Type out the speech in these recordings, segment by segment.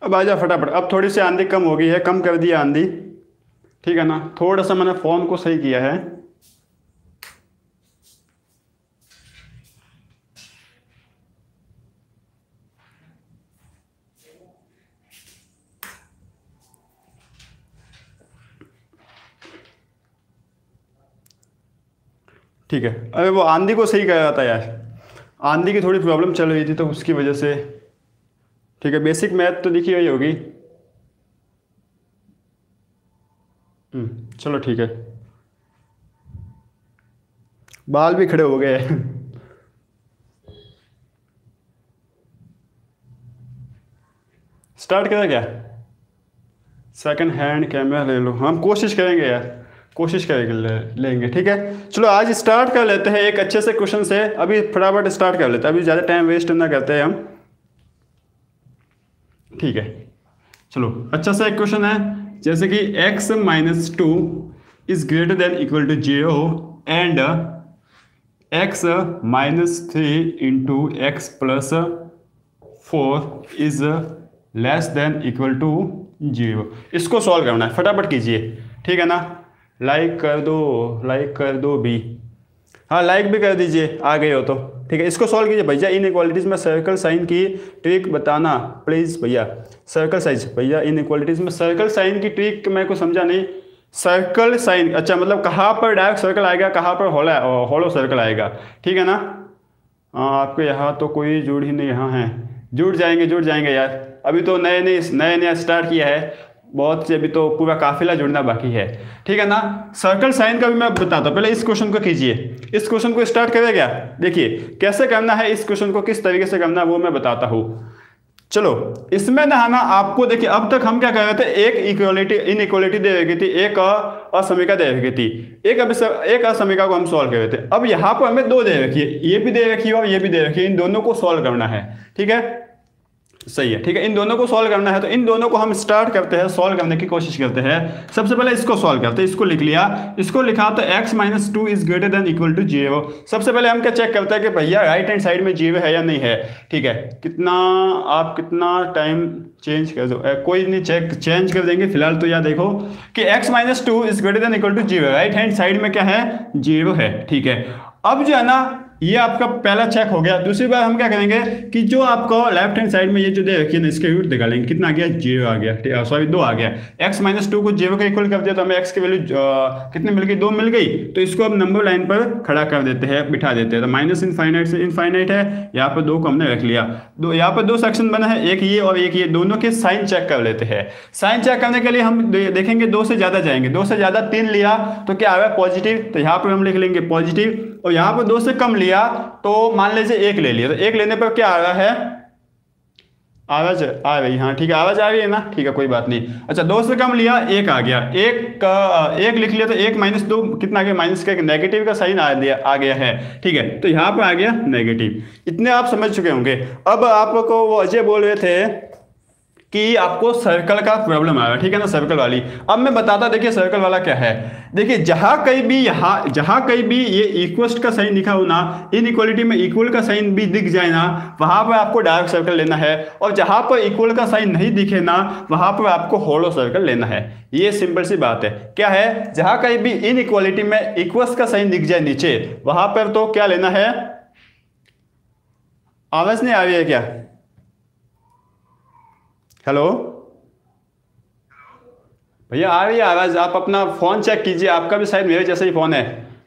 अब आजा फटाफट। अब थोड़ी सी आंधी कम हो गई है, कम कर दिया आंधी, ठीक है ना। थोड़ा सा मैंने फोन को सही किया है। ठीक है, अरे वो आंधी को सही कर रहा था यार, आंधी की थोड़ी प्रॉब्लम चल रही थी तो उसकी वजह से। ठीक है, बेसिक मैथ तो देखी हुई होगी। चलो ठीक है। बाल भी खड़े हो गए स्टार्ट करें क्या? सेकंड हैंड कैमरा ले लो, हम कोशिश करेंगे यार, कोशिश करेंगे लेंगे, ठीक है। चलो आज स्टार्ट कर लेते हैं एक अच्छे से क्वेश्चन से, अभी फटाफट स्टार्ट कर लेते हैं, अभी ज़्यादा टाइम वेस्ट ना करते हैं हम। ठीक है, चलो अच्छा सा एक क्वेश्चन है, जैसे कि x minus two is greater than equal to zero and x minus three into x plus four is less than equal to zero. इसको सॉल्व करना है, फटाफट कीजिए, ठीक है ना। लाइक कर दो, लाइक कर दो भी, हाँ लाइक भी कर दीजिए आ गए हो तो, ठीक है। इसको सॉल्व कीजिए भैया। इन इक्वालिटीज़ में सर्कल साइन की ट्रिक बताना प्लीज़ भैया। सर्कल साइज भैया, इन इक्वालिटीज़ में सर्कल साइन की ट्रिक मेरे को समझा नहीं। सर्कल साइन, अच्छा मतलब कहाँ पर डायरेक्ट सर्कल आएगा, कहाँ पर हॉलो सर्कल आएगा, ठीक है ना। आपके यहाँ तो कोई जुड़ ही नहीं, यहाँ है, जुड़ जाएंगे यार। अभी तो नए स्टार्ट किया है, बहुत से अभी तो पूरा काफिला जुड़ना बाकी है, ठीक है ना। सर्कल साइन का भी मैं बताता हूँ, पहले इस क्वेश्चन को कीजिए। इस क्वेश्चन को स्टार्ट करें क्या? देखिए कैसे करना है इस क्वेश्चन को, किस तरीके से करना है वो मैं बताता हूँ। चलो इसमें ना ना आपको देखिए, अब तक हम क्या कर रहे थे, एक इक्वालिटी इनइक्वालिटी दे रखी थी, एक असमीका दे रखी थी, एक असमीका को हम सॉल्व कर रहे थे। अब यहाँ पर हमें दो दे रखी है, ये भी दे रखी है और ये भी दे रखी है, इन दोनों को सॉल्व करना है, ठीक है। सही है, ठीक है, इन दोनों को सॉल्व करना है, तो इन दोनों को हम स्टार्ट करते हैं, सॉल्व करने की कोशिश करते हैं। सबसे पहले इसको सॉल्व करते हैं, इसको लिख लिया, इसको लिखा तो x minus two is greater than equal to zero. सबसे पहले हम क्या चेक करते हैं कि भैया राइट हैंड साइड में जीरो है या नहीं है, ठीक है। कितना टाइम चेंज कर दो, कोई नहीं चेंज कर देंगे फिलहाल। तो यह देखो कि x minus two is greater than equal to zero, right hand side में क्या है, जीरो है, ठीक है। अब जो है ना ये आपका पहला चेक हो गया। दूसरी बार हम क्या करेंगे कि जो आपको लेफ्ट हैंड साइड में ये जो दे रखी है ना, इसके रूट निकालेंगे, कितना आ गया, जीरो आ गया, सॉरी दो आ गया। x माइनस टू को जीरो का इक्वल कर दिया तो हमें x की वैल्यू कितनी मिल गई, दो मिल गई। तो इसको अब नंबर लाइन पर खड़ा कर देते हैं, बिठा देते हैं। तो माइनस इनफाइनाइट से इनफाइनाइट है, यहाँ पर दो को हमने रख लिया। दो यहाँ पर दो सेक्शन बना है, एक ये और एक ये, दोनों के साइन चेक कर लेते हैं। साइन चेक करने के लिए हम देखेंगे दो से ज्यादा जाएंगे, दो से ज्यादा तीन लिया तो क्या आ रहा है, पॉजिटिव, तो यहाँ पर हम लिख लेंगे पॉजिटिव। और यहाँ पर दो से कम लिया तो मान लीजिए एक ले लिया, तो एक लेने पर क्या आ रहा है, आवाज आ रही, हाँ ठीक है, आवाज आ रही है ना, ठीक है कोई बात नहीं। अच्छा दो से कम लिया, एक आ गया, एक लिख लिया तो एक माइनस दो कितना आ गया, माइनस का एक नेगेटिव का साइन आ गया है, ठीक है। तो यहाँ पर आ गया नेगेटिव। इतने आप समझ चुके होंगे। अब आपको वो अजय बोल रहे थे कि आपको सर्कल का प्रॉब्लम आया, ठीक है ना, सर्कल वाली। अब मैं बताता, देखिए सर्कल वाला क्या है। देखिए जहां कहीं भी ये इक्वस्ट का साइन लिखा हो ना, इनइक्वालिटी में इक्वल का साइन भी दिख जाए ना, वहां पर आपको डायरेक्ट सर्कल लेना है। और जहां पर इक्वल का साइन नहीं दिखे ना, वहां पर आपको होलो सर्कल लेना है। ये सिंपल सी बात है। क्या है, जहां कहीं भी इनइक्वालिटी में इक्वस्ट का साइन दिख जाए नीचे, वहां पर तो क्या लेना है। आवाज नहीं आ रही है क्या? हेलो भैया, आ रही है आवाज? आप अपना फोन चेक कीजिए, आपका भी शायद मेरे जैसा ही फोन है।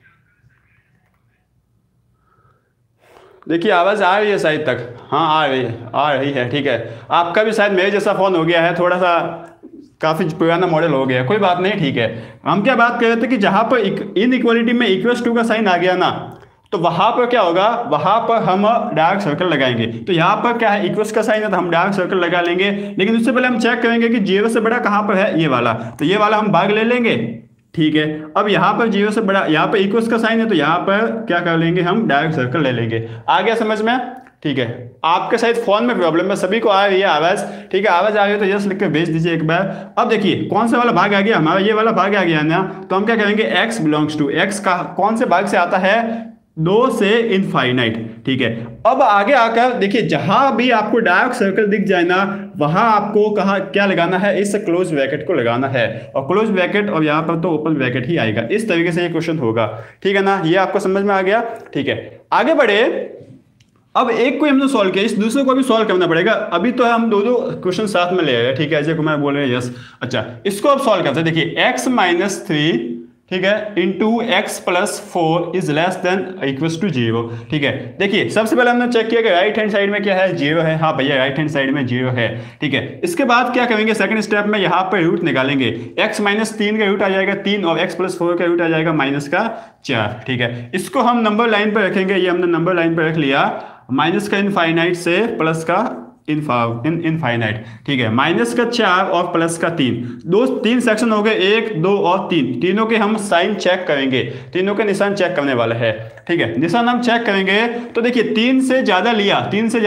देखिए आवाज आ रही है शायद तक, हाँ आ रही है, ठीक है। आपका भी शायद मेरे जैसा फोन हो गया है, थोड़ा सा काफी पुराना मॉडल हो गया है, कोई बात नहीं, ठीक है। हम क्या बात कर रहे थे कि जहां पर इनइक्वालिटी में इक्वल्स टू का साइन आ गया ना, तो वहां पर क्या होगा, वहां पर हम डार्क सर्कल लगाएंगे। तो यहाँ पर क्या है, इक्वल्स का साइन है तो हम डार्क सर्कल लगा लेंगे। लेकिन उससे पहले हम चेक करेंगे कि जीरो से बड़ा कहाँ पर है, ये वाला, तो ये वाला हम भाग ले लेंगे, ठीक है। अब यहाँ पर जीरो से बड़ा, यहाँ पर इक्वल्स का साइन है तो यहाँ पर क्या कर लेंगे, हम डार्क सर्कल ले लेंगे। आ गया समझ में, ठीक है। आपके शायद फोन में प्रॉब्लम है, सभी को आ रही है आवाज, ठीक है। आवाज आ रही है तो यस लिख के भेज दीजिए एक बार। अब देखिए कौन सा वाला भाग आ गया, हमारा ये वाला भाग आ गया ना, तो हम क्या करेंगे, x बिलोंग्स टू, x का कौन से भाग से आता है, 2 से इनफाइनाइट, ठीक है। अब आगे आकर देखिए जहां भी आपको डार्क सर्कल दिख जाए ना, वहां आपको कहा क्या लगाना है, इस क्लोज ब्रैकेट को लगाना है, और क्लोज ब्रैकेट और यहां पर तो ओपन ब्रैकेट ही आएगा। इस तरीके से ये क्वेश्चन होगा, ठीक है ना। ये आपको समझ में आ गया, ठीक है। आगे बढ़े, अब एक को हमने सॉल्व किया, इस दूसरे को भी सॉल्व करना पड़ेगा। अभी तो हम दो क्वेश्चन साथ में ले आए, ठीक है। अजय कुमार बोल रहे हैं यस। अच्छा, इसको अब सॉल्व करते हैं। देखिए x माइनस 3, ठीक है, into x plus 4 is less than equals to 0, ठीक है। देखिए सबसे पहले हमने चेक किया कि राइट हैंड साइड में क्या है, 0 है। हाँ भैया राइट हैंड साइड में 0 है, ठीक है। इसके बाद क्या करेंगे, सेकंड स्टेप में यहाँ पर रूट निकालेंगे। x माइनस 3 का रूट आ जाएगा 3, और x प्लस 4 का रूट आ जाएगा माइनस का 4, ठीक है। इसको हम नंबर लाइन पर रखेंगे, ये हमने नंबर लाइन पर रख लिया। माइनस का इनफाइनाइट से प्लस का इनफाइनाइट, ठीक है। माइनस का 4 और प्लस का 3, तीन सेक्शन हो गए, 1, 2 और 3। तीनों के हम साइन चेक करेंगे, तीनों के निशान चेक करने वाला है, ठीक है। निशान हम चेक करेंगे तो देखिए 3 से ज्यादा लिया,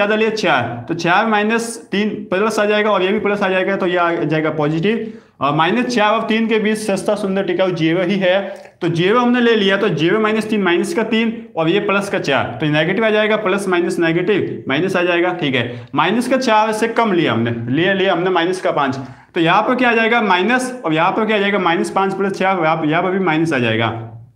4, तो 4 माइनस 3 प्लस आ जाएगा, और ये भी प्लस आ जाएगा, तो ये आ जाएगा पॉजिटिव। और -4 और 3 के बीच सस्ता सुंदर टिकाऊ 0 ही है, तो 0 हमने ले लिया, तो 0 माइनस 3 माइनस का 3, और ये प्लस का 4, तो नेगेटिव आ जाएगा, प्लस माइनस नेगेटिव माइनस आ जाएगा, ठीक है। माइनस का 4 से कम लिया हमने माइनस का 5, तो यहाँ पर क्या आ जाएगा माइनस, और यहाँ पर क्या आ जाएगा -5 प्लस 4, यहाँ पर भी माइनस आ जाएगा।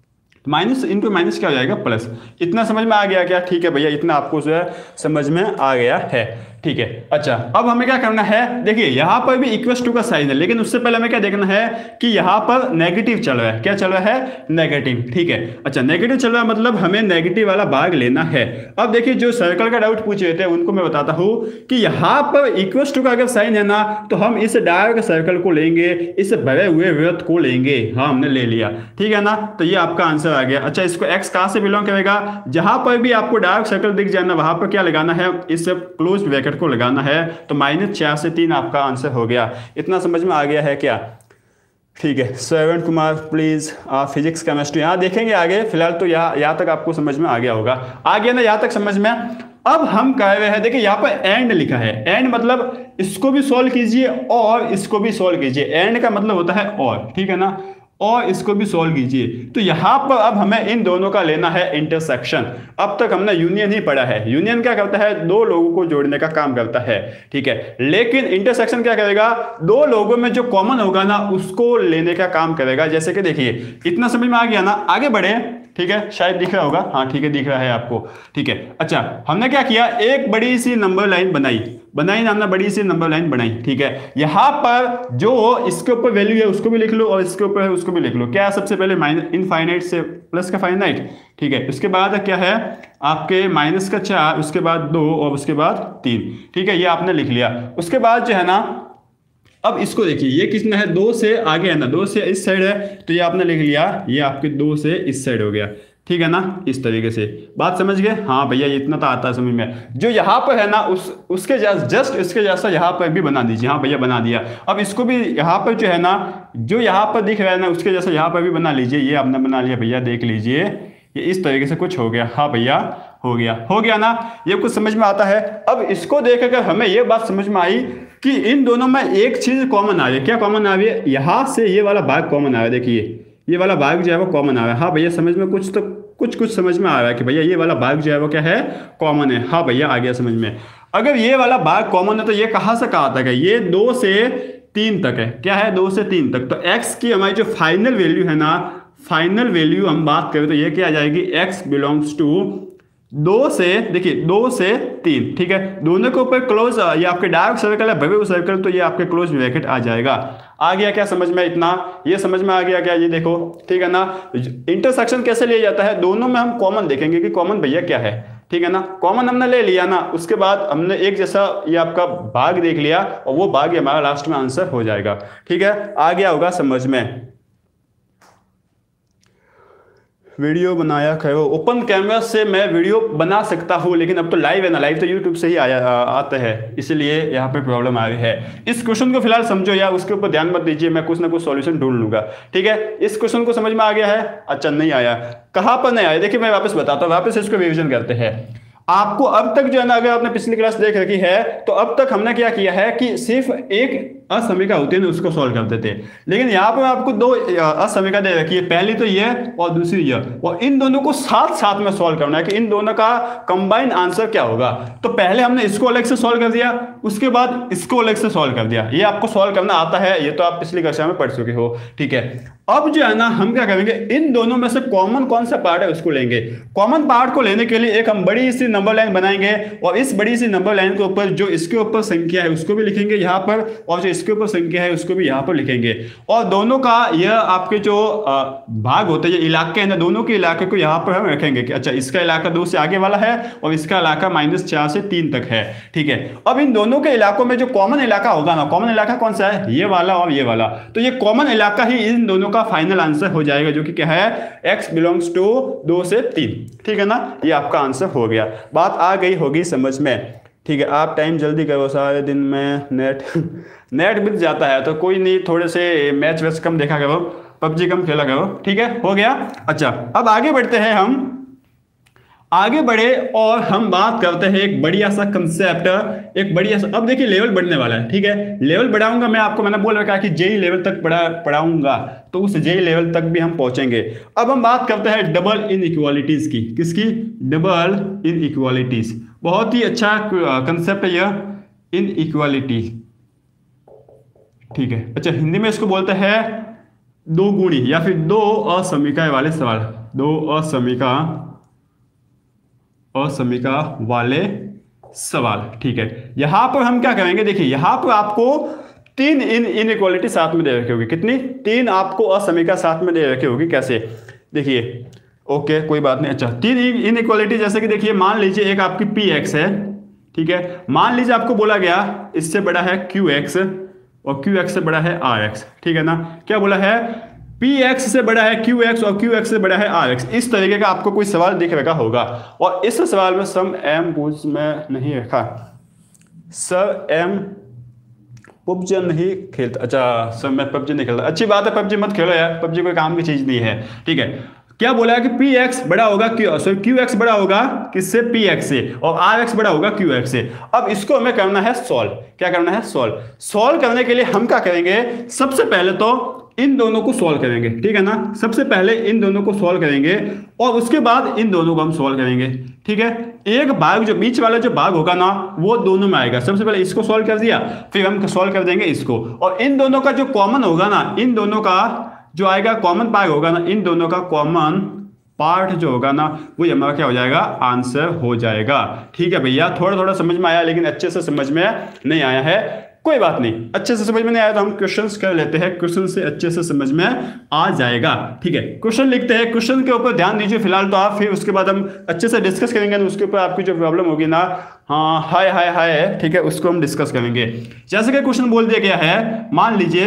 माइनस इंटू माइनस क्या हो जाएगा प्लस। इतना समझ में आ गया क्या, ठीक है भैया, इतना आपको जो है समझ में आ गया है, ठीक है। अच्छा, अब हमें क्या करना है, देखिए यहां पर भी इक्वल्स टू का साइन है, लेकिन उससे पहले हमें क्या देखना है कि यहां पर नेगेटिव चल रहा है। क्या चल रहा है, नेगेटिव, ठीक है। अच्छा, नेगेटिव चल रहा है मतलब हमें नेगेटिव वाला भाग लेना है। अब देखिए जो सर्कल का डाउट पूछ रहे थे उनको मैं बताता हूं कि यहां पर इक्वल्स टू का अगर साइन है ना, तो हम इस डार्क सर्कल को लेंगे, इस भरे हुए वृत्त को लेंगे। हाँ, हमने ले लिया, ठीक है ना। तो ये आपका आंसर आ गया। अच्छा, इसको x कहां से बिलोंग करेगा, जहां पर भी आपको डार्क सर्कल दिख जाए ना, वहां पर क्या लगाना है, इस क्लोज ब्रैकेट को लगाना है। तो -4 से 3 आपका आंसर हो गया। इतना समझ में आ गया है क्या, ठीक है। Shravan Kumar please, physics chemistry यहाँ देखेंगे आगे, फिलहाल तो यहाँ तक आपको समझ में आ गया होगा। आ गया ना यहाँ तक समझ में। अब हम कह रहे हैं, देखिए यहाँ पर एंड लिखा है, एंड मतलब इसको भी सॉल्व कीजिए और इसको भी सॉल्व कीजिए। एंड का मतलब होता है और, ठीक है ना, और इसको भी सॉल्व कीजिए। तो यहां पर अब हमें इन दोनों का लेना है इंटरसेक्शन। अब तक हमने यूनियन ही पढ़ा है। यूनियन क्या करता है, दो लोगों को जोड़ने का काम करता है, ठीक है। लेकिन इंटरसेक्शन क्या करेगा, दो लोगों में जो कॉमन होगा ना उसको लेने का काम करेगा। जैसे कि देखिए, इतना समझ में आ गया ना। आगे बढ़े, ठीक है, शायद दिख रहा होगा, हाँ ठीक है दिख रहा है आपको, ठीक है। अच्छा, हमने क्या किया, एक बड़ी सी नंबर लाइन बनाई ना, हमने बड़ी सी नंबर लाइन बनाई, ठीक है। यहां पर जो इसके ऊपर वैल्यू है उसको भी लिख लो, और इसके ऊपर है उसको भी लिख लो। क्या है, सबसे पहले इनफाइनाइट से प्लस का फाइनाइट, ठीक है। उसके बाद क्या है आपके माइनस का 4, उसके बाद 2 और उसके बाद 3, ठीक है। ये आपने लिख लिया। उसके बाद जो है ना, अब इसको देखिए, ये कितना है, 2 से आगे है ना, 2 से इस साइड है, तो ये आपने लिख लिया, ये आपके 2 से इस साइड हो गया, ठीक है ना। इस तरीके से बात समझ गए। हाँ भैया, इतना तो आता है समझ में। जो यहाँ पर है ना, उसके जस्ट इसके जैसा यहाँ पर भी बना दीजिए। हाँ भैया, बना दिया। अब इसको भी यहाँ पर जो है ना, जो यहाँ पर दिख रहा है ना, उसके जैसा यहाँ पर भी बना लीजिए। ये आपने बना लिया भैया, देख लीजिए, ये इस तरीके से कुछ हो गया। हाँ भैया, हो गया ना, ये कुछ समझ में आता है। अब इसको देखकर हमें ये बात समझ में आई कि इन दोनों में एक चीज कॉमन आ रही है। क्या कॉमन आ रही है, यहाँ से ये वाला भाग कॉमन आ रहा है। देखिए ये वाला भाग जो है वो कॉमन आ रहा है। हाँ भैया, समझ में कुछ समझ में आ रहा है कि भैया ये वाला भाग जो है वो क्या है, कॉमन है। हाँ भैया, आ गया समझ में। अगर ये वाला भाग कॉमन है तो ये कहाँ से कहाँ तक है, ये 2 से 3 तक है। क्या है, 2 से 3 तक। तो x की हमारी जो फाइनल वैल्यू है ना, फाइनल वैल्यू हम बात करें तो ये क्या आ जाएगी, x बिलोंग्स टू 2 से, देखिए 2 से 3, ठीक है। दोनों के ऊपर क्लोज, ये आपके डार्क सर्कल है, भव्य सर्कल, तो ये आपके क्लोज ब्रैकेट आ जाएगा। आ गया क्या समझ में, इतना ये समझ में आ गया क्या, ये देखो, ठीक है ना। इंटरसेक्शन कैसे लिया जाता है, दोनों में हम कॉमन देखेंगे कि कॉमन भैया क्या है, ठीक है ना। कॉमन हमने ले लिया ना, उसके बाद हमने एक जैसा ये आपका भाग देख लिया, और वो भाग हमारा लास्ट में आंसर हो जाएगा, ठीक है। आ गया होगा समझ में। वीडियो बनाया करो, ओपन कैमरा से मैं वीडियो बना सकता हूं, लेकिन अब तो लाइव है ना, लाइव तो यूट्यूब से ही आता है, इसलिए यहाँ पे प्रॉब्लम आ रही है। इस क्वेश्चन को फिलहाल समझो या उसके ऊपर ध्यान मत दीजिए, मैं कुछ ना कुछ सॉल्यूशन ढूंढ लूंगा, ठीक है। इस क्वेश्चन को समझ में आ गया है, अच्छा नहीं आया, कहाँ पर नहीं आया, देखिए मैं वापस बताता हूँ, वापस इसको रिविजन करते हैं। आपको अब तक जो है ना, अगर आपने पिछली क्लास देख रखी है तो अब तक हमने क्या किया है कि सिर्फ एक असमीका होती है ना उसको सॉल्व करते थे। लेकिन यहाँ पर आपको दो असमीका दे रखी है, पहली तो ये और दूसरी ये, और इन दोनों को साथ साथ में सॉल्व करना है कि इन दोनों का कंबाइंड आंसर क्या होगा। तो पहले हमने इसको अलग से सॉल्व कर दिया, उसके बाद इसको अलग से सॉल्व कर दिया। ये आपको सॉल्व करना आता है, ये तो आप पिछली कक्षा में पढ़ चुके हो, ठीक है। अब जो है ना हम क्या करेंगे, इन दोनों में से कॉमन कौन सा पार्ट है उसको लेंगे। कॉमन पार्ट को लेने के लिए एक हम बड़ी सी नंबर लाइन बनाएंगे, और इस बड़ी सी नंबर लाइन के ऊपर जो इसके ऊपर संख्या है उसको भी लिखेंगे यहाँ पर, और जो इसके ऊपर संख्या है उसको भी यहाँ पर लिखेंगे। और दोनों का यह आपके जो भाग होते हैं, इलाके हैं ना, दोनों के इलाके को यहाँ पर हम रखेंगे कि अच्छा इसका इलाका 2 से आगे वाला है और इसका इलाका -4 से 3 तक है, ठीक है। अब इन दोनों के इलाकों में जो कॉमन इलाका होगा ना, कॉमन इलाका कौन सा है, ये वाला और ये वाला, तो ये कॉमन इलाका ही इन दोनों का फाइनल आंसर हो जाएगा, जो कि क्या है, x बिलोंग्स टू 2 से 3, ठीक है ना। ये आपका आंसर हो गया, बात आ गई होगी समझ में, ठीक है। आप टाइम जल्दी करो, सारे दिन में नेट बीत जाता है, तो कोई नहीं, थोड़े से मैच वैच कम देखा करो, पबजी कम खेला करो, ठीक है, हो गया। अच्छा अब आगे बढ़ते हैं, हम आगे बढ़े और हम बात करते हैं एक बढ़िया सा कंसेप्ट, एक बढ़िया सा, अब देखिए लेवल बढ़ने वाला है, ठीक है, लेवल बढ़ाऊंगा मैं, आपको मैंने बोल रखा है कि जेई लेवल तक पढ़ाऊंगा, तो उस जेई लेवल तक भी हम पहुंचेंगे। अब हम बात करते हैं डबल इनइक्वालिटीज की, किसकी, डबल इनइक्वालिटीज, बहुत ही अच्छा कंसेप्ट है यह इनइक्वालिटी, ठीक है। अच्छा हिंदी में इसको बोलते हैं दो गुणी या फिर दो असमीका वाले सवाल, दो असमीका वाले सवाल, ठीक है। यहां पर हम क्या करेंगे, देखिए यहां पर आपको 3 इनइक्वालिटी साथ में दे रखी होगी, कितनी, 3 आपको असमीका साथ में दे रखी होगी, कैसे, देखिए, ओके कोई बात नहीं। अच्छा 3 इनइक्वालिटी, जैसे कि देखिए मान लीजिए एक आपकी px है, ठीक है, मान लीजिए आपको बोला गया इससे बड़ा है qx और qx से बड़ा है rx, ठीक है ना, क्या बोला है, px से बड़ा है qx और qx से बड़ा है rx, इस तरीके का आपको कोई सवाल दिख रखा होगा। और इस सवाल में सम एम पूछ में नहीं रखा, सर एम पबजी नहीं खेलता, अच्छा सर मैं पबजी नहीं खेलता, अच्छी बात है, पबजी मत खेलो यार, पबजी कोई काम की चीज नहीं है, ठीक है। क्या बोला है कि px बड़ा होगा qx बड़ा होगा किससे, px से, और rx बड़ा होगा qx से। अब इसको हमें करना है सॉल्व, क्या करना है, सॉल्व करने के लिए हम क्या करेंगे, सबसे पहले तो इन दोनों को सॉल्व करेंगे, ठीक है ना, सबसे पहले इन दोनों को सॉल्व करेंगे और उसके बाद इन दोनों को हम सॉल्व करेंगे, ठीक है। एक भाग जो बीच वाला जो भाग होगा ना वो दोनों में आएगा, सबसे पहले इसको सॉल्व कर दिया, फिर हम सॉल्व कर देंगे इसको, और इन दोनों का जो कॉमन होगा ना, इन दोनों का जो आएगा कॉमन पार्ट होगा ना, इन दोनों का कॉमन पार्ट जो होगा ना वो हमारा क्या हो जाएगा, आंसर हो जाएगा, ठीक है भैया। थोड़ा थोड़ा समझ में आया, लेकिन अच्छे से समझ में नहीं आया है, कोई बात नहीं, अच्छे से समझ में नहीं आया तो हम क्वेश्चंस कर लेते हैं, क्वेश्चन से अच्छे से समझ में आ जाएगा, ठीक है। क्वेश्चन लिखते हैं, क्वेश्चन के ऊपर ध्यान दीजिए फिलहाल तो आप, फिर उसके बाद हम अच्छे से डिस्कस करेंगे, उसके ऊपर आपकी जो प्रॉब्लम होगी ना, हाँ हाय हाय हाय, ठीक है, उसको हम डिस्कस करेंगे। जैसे कि क्वेश्चन बोल दिया गया है, मान लीजिए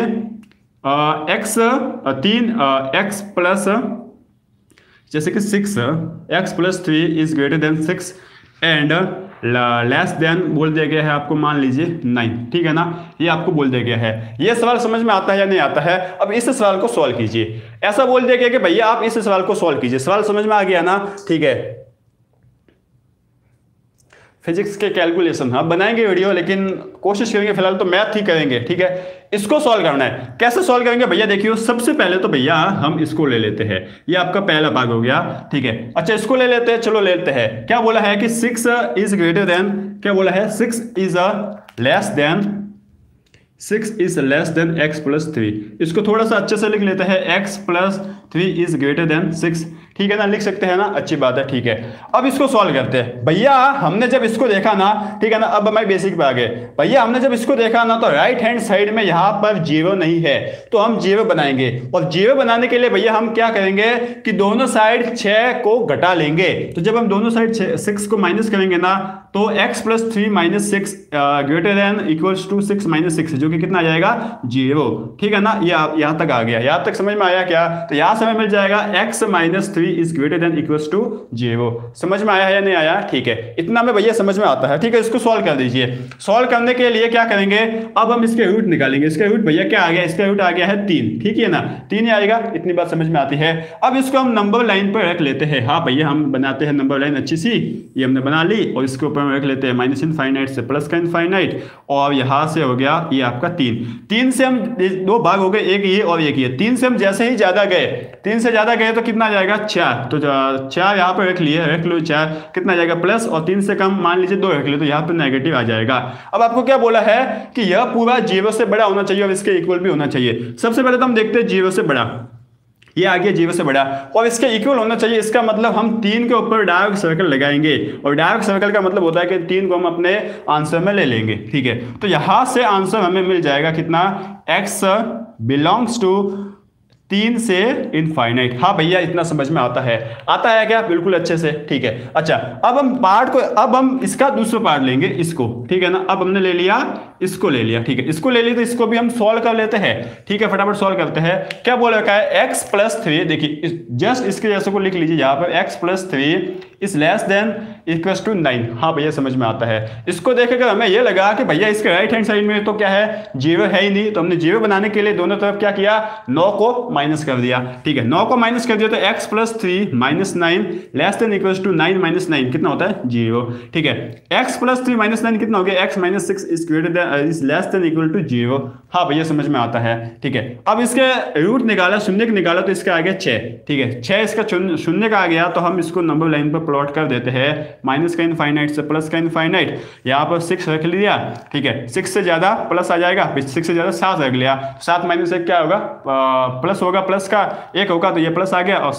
x प्लस, जैसे कि 6x plus 3 is greater than 6 and less than बोल दिया गया है आपको, मान लीजिए 9, ठीक है ना, ये आपको बोल दिया गया है। ये सवाल समझ में आता है या नहीं आता है, अब इस सवाल को सॉल्व कीजिए। ऐसा बोल दिया गया कि भैया आप इस सवाल को सॉल्व कीजिए, सवाल समझ में आ गया ना, ठीक है। फिजिक्स के कैलकुलेशन हाँ बनाएंगे वीडियो, लेकिन कोशिश करेंगे, फिलहाल तो मैथ ही करेंगे, ठीक है। इसको सॉल्व करना है, कैसे सॉल्व करेंगे भैया, देखिए सबसे पहले तो भैया हम इसको ले लेते हैं, ये आपका पहला भाग हो गया, ठीक है। अच्छा इसको ले लेते हैं, चलो ले लेते हैं, क्या बोला है कि 6 इज ग्रेटर देन, क्या बोला है, 6 is less than x plus 3, इसको थोड़ा सा अच्छे से लिख लेते हैं, x plus 3 is greater than 6, ठीक है ना, लिख सकते हैं ना, अच्छी बात है, ठीक है। अब इसको सॉल्व करते हैं भैया, हमने जब इसको देखा ना, ठीक है ना, अब हमारे बेसिक पे आ गए भैया, हमने जब इसको देखा ना तो राइट हैंड साइड में यहाँ पर 0 नहीं है, तो हम 0 बनाएंगे, और 0 बनाने के लिए भैया हम क्या करेंगे कि दोनों साइड 6 को घटा लेंगे, तो जब हम दोनों साइड 6 को माइनस करेंगे ना, तो x plus 3 minus 6 greater than equals to 6 minus 6, जो कि कितना आ जाएगा, 0, ठीक है ना। ये यहाँ तक आ गया, यहाँ तक समझ में आया क्या, तो यहाँ से हमें मिल जाएगा x minus 3 is greater than equals to 0। समझ में आया है या नहीं आया? ठीक है, इतना में भैया समझ में आता है। ठीक है, इसको सॉल्व कर दीजिए। सॉल्व करने के लिए क्या करेंगे, अब हम इसके रूट निकालेंगे। इसका रूट भैया क्या आ गया, इसका रूट आ गया है 3, ठीक है ना, 3 ही आएगा, इतनी बात समझ में आती है। अब इसको हम नंबर लाइन पर रख लेते हैं। हाँ भैया, हम बनाते हैं नंबर लाइन अच्छी सी, ये हमने बना ली, और इसके ऊपर हम रख लेते हैं माइनस इनफाइनाइट से प्लस का इनफाइनाइट, और यहाँ से हो गया ये आपका 3 से हम 2 भाग हो गए, एक ये और एक ये। 3 से हम जैसे ही ज्यादा गए, 3 से ज्यादा गए तो कितना आ जाएगा 4, तो 4 यहाँ पे रख लिए, रख लो 4, कितना आ जाएगा प्लस, और 3 से कम मान लीजिए 2 रख लिए तो यहाँ पे नेगेटिव आ जाएगा। अब आपको क्या बोला है कि यह पूरा 0 से बड़ा होना चाहिए और इसके इक्वल भी होना चाहिए। सबसे पहले तो हम देखते हैं 0 से बड़ा, ये आ गया 0 से बड़ा, और इसके इक्वल होना चाहिए। इसका मतलब हम 3 के ऊपर डार्क सर्कल लगाएंगे, और डार्क सर्कल का मतलब होता है कि 3 को हम अपने आंसर में ले लेंगे। ठीक है, तो यहां से आंसर हमें मिल जाएगा कितना, x बिलोंग्स टू 3 से इनफाइनाइट। हाँ भैया, इतना समझ में आता है क्या? बिल्कुल अच्छे से। ठीक है, अच्छा, अब हम पार्ट को, अब हम इसका दूसरा पार्ट लेंगे, इसको, ठीक है ना। अब हमने ले लिया, इसको ले लिया, ठीक है, इसको ले लिया, तो इसको भी हम सॉल्व कर लेते हैं। ठीक है, फटाफट सॉल्व करते हैं। क्या बोल रखा है, x प्लस 3, देखिए जस्ट इसके जैसे को लिख लीजिए यहाँ पर, x plus 3 is less than equals to 9। हाँ भैया, समझ में आता है। इसको देखकर हमें यह लगा कि भैया इसके राइट हैंड साइड में तो क्या है, 0 है ही नहीं, तो हमने 0 बनाने के लिए दोनों तरफ क्या किया, 9 को माइनस कर दिया। ठीक है, 9 को माइनस कर दिया तो x plus 3 minus 9 less than equals to 9 minus 9 कितना होता है, 0। ठीक है, x प्लस 3 माइनस 9 कितना हो गया, x minus 6 is greater than is less than equal to 0। हाँ भैया, समझ में आता है। ठीक है, अब इसके रूट निकाला, शून्य का निकाला, तो इसका आ गया 6। ठीक है, 6 इसका शून्य का आ गया, तो हम इसको नंबर लाइन पर प्लॉट कर देते हैं, माइनस का इनफाइनाइट से प्लस का इनफाइनाइट। यहाँ पर 6 रख लिया, ठीक है, 6 से ज्यादा प्लस आ जाएगा, 6 से ज्यादा 7 रख लिया, 7 माइनस 1 क्या होगा, प्लस होगा, प्लस का 1 होगा तो ये प्लस आ गया, और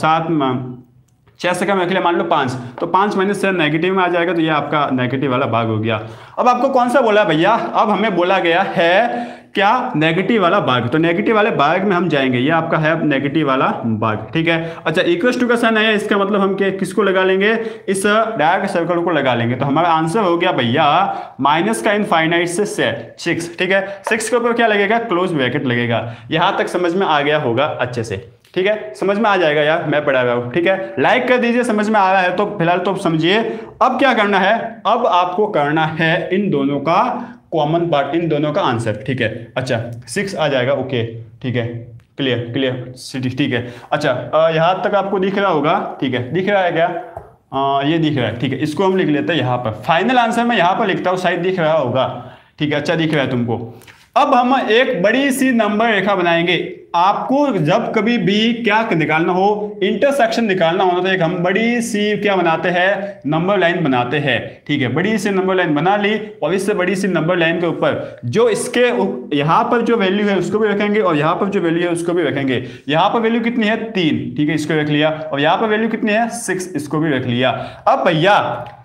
6 से कम रख लिया, मान लो 5, तो 5 माइनस 6 नेगेटिव में आ जाएगा, तो ये आपका नेगेटिव वाला भाग हो गया। अब आपको कौन सा बोला भैया, अब हमें बोला गया है क्या, नेगेटिव वाला भाग। तो नेगेटिव वाले भाग में हम जाएंगे, ये आपका है नेगेटिव वाला भाग। ठीक है, अच्छा, इक्वल्स टू का साइन आया, इसका मतलब हम किसको लगा लेंगे, इस डार्क सर्कल को लगा लेंगे। तो हमारा आंसर हो गया भैया माइनस का इनफाइनाइट से 6। ठीक है, 6 के ऊपर क्या लगेगा, क्लोज ब्रैकेट लगेगा। यहां तक समझ में आ गया होगा अच्छे से। ठीक है, समझ में आ जाएगा यार, मैं पढ़ा रहा हूं। ठीक है, लाइक कर दीजिए, समझ में आ रहा है तो फिलहाल तो समझिए। अब क्या करना है, अब आपको करना है इन दोनों का कॉमन पार्ट, इन दोनों का आंसर। ठीक है, अच्छा 6 आ जाएगा, ओके, ठीक है, क्लियर। ठीक है, अच्छा, यहां तक आपको दिख रहा होगा। ठीक है, दिख रहा है क्या, ये दिख रहा है। ठीक है, इसको हम लिख लेते हैं यहाँ पर, फाइनल आंसर मैं यहाँ पर लिखता हूँ, शायद दिख रहा होगा। ठीक है, अच्छा दिख रहा है तुमको। अब हम एक बड़ी सी नंबर रेखा बनाएंगे। आपको जब कभी भी क्या निकालना हो, इंटरसेक्शन निकालना होना, तो एक हम बड़ी सी क्या बनाते हैं, नंबर लाइन बनाते हैं। ठीक है, बड़ी सी नंबर लाइन बना ली, और इससे बड़ी सी नंबर लाइन के ऊपर जो इसके यहां पर जो वैल्यू है उसको भी रखेंगे, और यहां पर जो वैल्यू है उसको भी रखेंगे। यहां पर वैल्यू कितनी है, 3, ठीक है, इसको रख लिया, और यहां पर वैल्यू कितनी है, 6, इसको भी रख लिया। अब भैया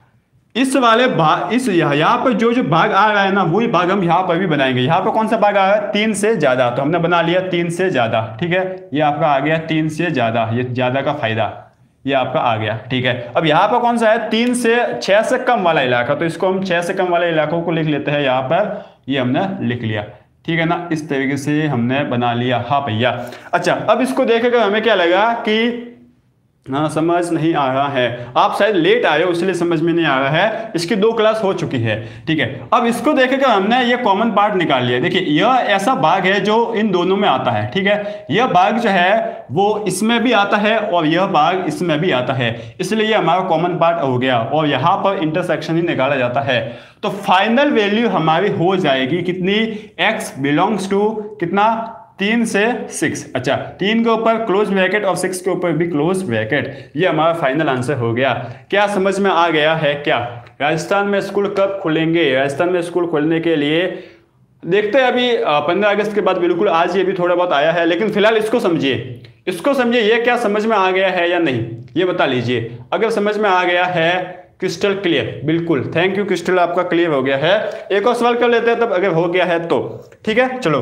इस वाले भाग, इस यहाँ पर जो भाग आ रहा है ना, वही भाग हम यहाँ पर भी बनाएंगे। यहाँ पर कौन सा भाग आ रहा है, 3 से ज्यादा, तो हमने बना लिया 3 से ज्यादा। ठीक है, ये आपका आ गया 3 से ज्यादा, ये ज्यादा का फायदा ये आपका आ गया। ठीक है, अब यहाँ पर कौन सा है, 3 से 6 से कम वाला इलाका, तो इसको हम 6 से कम वाले इलाकों को लिख लेते हैं यहाँ पर, ये हमने लिख लिया। ठीक है ना, इस तरीके से हमने बना लिया। हाँ भैया, अच्छा, अब इसको देखकर हमें क्या लगा कि हाँ समझ नहीं आ रहा है, आप शायद लेट आए हो इसलिए समझ में नहीं आ रहा है। इसकी 2 क्लास हो चुकी है। ठीक है, अब इसको देखेगा हमने ये कॉमन पार्ट निकाल लिया। देखिए यह ऐसा भाग है जो इन दोनों में आता है। ठीक है, यह भाग जो है वो इसमें भी आता है और यह भाग इसमें भी आता है, इसलिए ये हमारा कॉमन पार्ट हो गया, और यहाँ पर इंटरसेक्शन ही निकाला जाता है। तो फाइनल वैल्यू हमारी हो जाएगी कितनी, x बिलोंग्स टू कितना, 3 से 6। अच्छा, 3 के ऊपर क्लोज ब्रैकेट और 6 के ऊपर भी क्लोज ब्रैकेट, ये हमारा फाइनल आंसर हो गया। क्या समझ में आ गया है क्या? राजस्थान में स्कूल कब खुलेंगे? राजस्थान में स्कूल खोलने के लिए देखते हैं, अभी 15 अगस्त के बाद बिल्कुल, आज ये भी थोड़ा बहुत आया है, लेकिन फिलहाल इसको समझिए, ये क्या समझ में आ गया है या नहीं, ये बता लीजिए। अगर समझ में आ गया है, क्रिस्टल क्लियर, बिल्कुल, थैंक यू क्रिस्टल, आपका क्लियर हो गया है। एक और सवाल कर लेते हैं तब, अगर हो गया है तो। ठीक है, चलो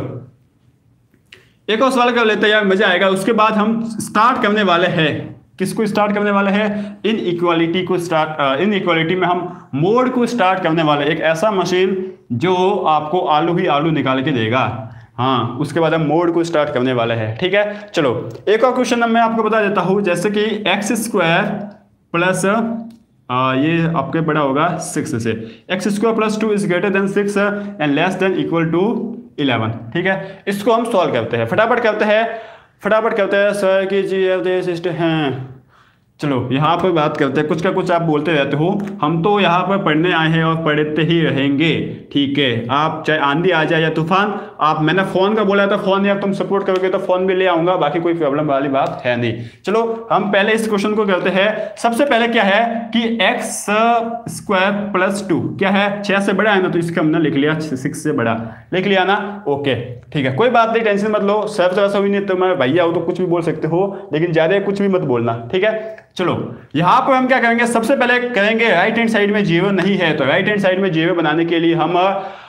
एक और सवाल कर लेते हैं यार, मजा आएगा। उसके बाद हम स्टार्ट करने वाले हैं, किसको स्टार्ट करने वाले हैं, इन इक्वालिटी को स्टार्ट, इन इक्वालिटी में हम मोड को स्टार्ट करने वाले, एक ऐसा मशीन जो आपको आलू ही आलू निकाल के देगा। हाँ, उसके बाद हम मोड को स्टार्ट करने वाले हैं। ठीक है, चलो एक और क्वेश्चन मैं आपको बता देता हूँ, जैसे कि एक्स स्क्वायर प्लस ये आपके बड़ा होगा 6 से, x square plus 2 is greater than 6 and less than equal to 11। ठीक है, इसको हम सॉल्व करते हैं, फटाफट करते हैं सर की जी हैं। चलो यहाँ पर बात करते हैं, कुछ का कुछ आप बोलते रहते हो, हम तो यहाँ पर पढ़ने आए हैं और पढ़ते ही रहेंगे। ठीक है, आप चाहे आंधी आ जाए या तूफान, आप मैंने फोन का बोला था, फोन या तुम सपोर्ट करोगे तो फोन भी ले आऊंगा, बाकी कोई प्रॉब्लम वाली बात है नहीं। चलो हम पहले इस क्वेश्चन को करते हैं। सबसे पहले क्या है कि एक्स स्क्वायर प्लस 2 क्या है, 6 से बड़ा है ना, तो इसका हमने लिख लिया 6 से बड़ा, लिख लिया ना। ओके ठीक है, कोई बात नहीं, टेंशन मत लो, सब तरह से नहीं, तुम्हारे भैया हो तो कुछ भी बोल सकते हो, लेकिन ज्यादा कुछ भी मत बोलना। ठीक है, चलो यहां पर हम क्या करेंगे, सबसे पहले करेंगे राइट हैंड साइड में 0 नहीं है, तो राइट हैंड साइड में 0 बनाने के लिए हम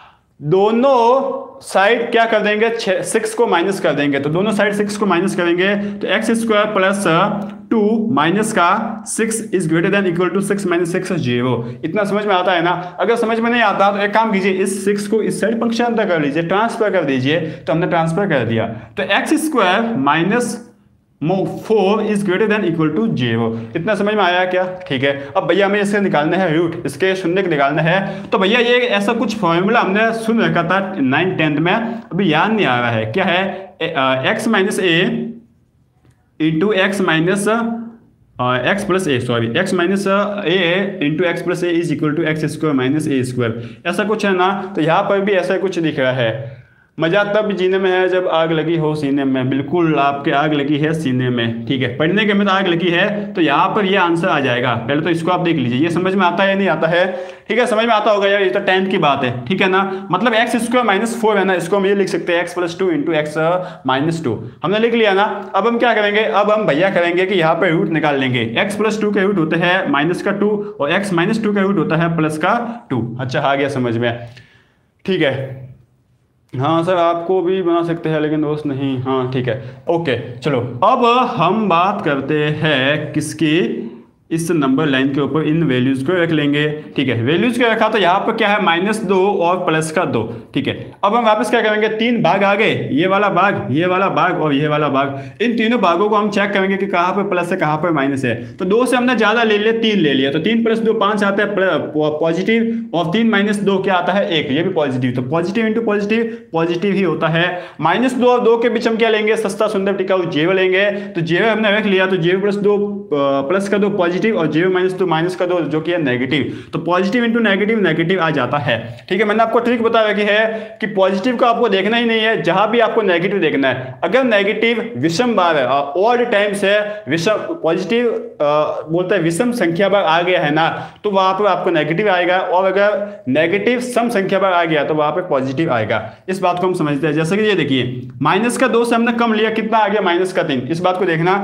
दोनों साइड क्या कर देंगे, 6 को माइनस कर देंगे। तो दोनों साइड 6 को माइनस करेंगे, तो एक्स स्क्वायर प्लस 2 माइनस का 6 is greater than equal to 6 minus 6 0। इतना समझ में आता है ना। अगर समझ में नहीं आता तो एक काम कीजिए, इस 6 को इस साइड पक्षांतर कर लीजिए, ट्रांसफर कर दीजिए। तो हमने ट्रांसफर कर दिया, तो x square minus 4 is greater than equal to 0। इतना समझ में आया क्या? ठीक है, अब भैया हमें इससे निकालना है रूट, इसके शून्य निकालना है। तो भैया ये ऐसा कुछ फॉर्मूला हमने सुन रखा था 9th 10th में, अभी याद नहीं आ रहा है, क्या है, x minus a into x minus x plus a, sorry x minus a into x plus a is equal to x square minus a square, ऐसा कुछ है ना। तो यहाँ पर भी ऐसा कुछ दिख रहा है। मजा तब जीने में है जब आग लगी हो सीने में, बिल्कुल आपके आग लगी है सीने में। ठीक है, पढ़ने के में तो आग लगी है, तो यहाँ पर ये आंसर आ जाएगा। पहले तो इसको आप देख लीजिए, ये समझ में आता है या नहीं आता है। ठीक है, समझ में आता होगा यार, ये तो 10th की बात है। ठीक है ना, मतलब एक्स स्क्वायर माइनस 4 है ना, इसको हम ये लिख सकते हैं x plus 2 into x minus 2, हमने लिख लिया ना। अब हम क्या करेंगे, अब हम भैया करेंगे कि यहाँ पे रूट निकाल लेंगे। एक्स प्लस 2 के रूट होते हैं माइनस का 2 और एक्स माइनस 2 का रूट होता है प्लस का 2। अच्छा आ गया समझ में, ठीक है। हाँ सर आपको भी बना सकते हैं लेकिन दोस्त नहीं, हाँ ठीक है ओके। चलो अब हम बात करते हैं किसकी, इस नंबर लाइन के ऊपर इन वैल्यूज को रख लेंगे। ठीक है, वैल्यूज को रखा तो यहाँ पर क्या है -2 और प्लस का 2। ठीक है, अब हम वापस क्या करेंगे, 3 भाग आ गए, ये वाला भाग, ये वाला भाग और ये वाला भाग। इन तीनों भागों को हम चेक करेंगे कि कहाँ पर प्लस है कहाँ पर माइनस है। तो 2 से हमने ज्यादा ले लिया, 3 ले लिया, तो 3 + 2 5 आता है पॉजिटिव, और 3 - 2 क्या आता है 1, ये भी पॉजिटिव। तो पॉजिटिव इंटू पॉजिटिव पॉजिटिव ही होता है। -2 और 2 के बीच हम क्या लेंगे, सस्ता सुंदर टिकाऊ 0 लेंगे। तो 0 हमने रख लिया, तो 0 + 2 प्लस का 2 पॉजिटिव और 0 - 2 माइनस का 2 जो कि है नेगेटिव। तो पॉजिटिव इंटू नेगेटिव नेगेटिव आ जाता है। ठीक है, मैंने आपको ट्रिक बता रखी है कि पॉजिटिव को आपको देखना ही नहीं है, जहां भी आपको नेगेटिव देखना है। अगर नेगेटिव विषम बार है, ऑड टाइम्स है, विषम पॉजिटिव बोलते हैं विषम संख्या बार आ गया है ना, तो वहां पर आपको नेगेटिव आएगा, और अगर नेगेटिव सम संख्या बार आ गया तो वहां पर पॉजिटिव आएगा। इस बात को हम समझते हैं। जैसे कि ये देखिए, माइनस का 2 से हमने कम लिया, कितना आ गया -3। इस बात को देखना,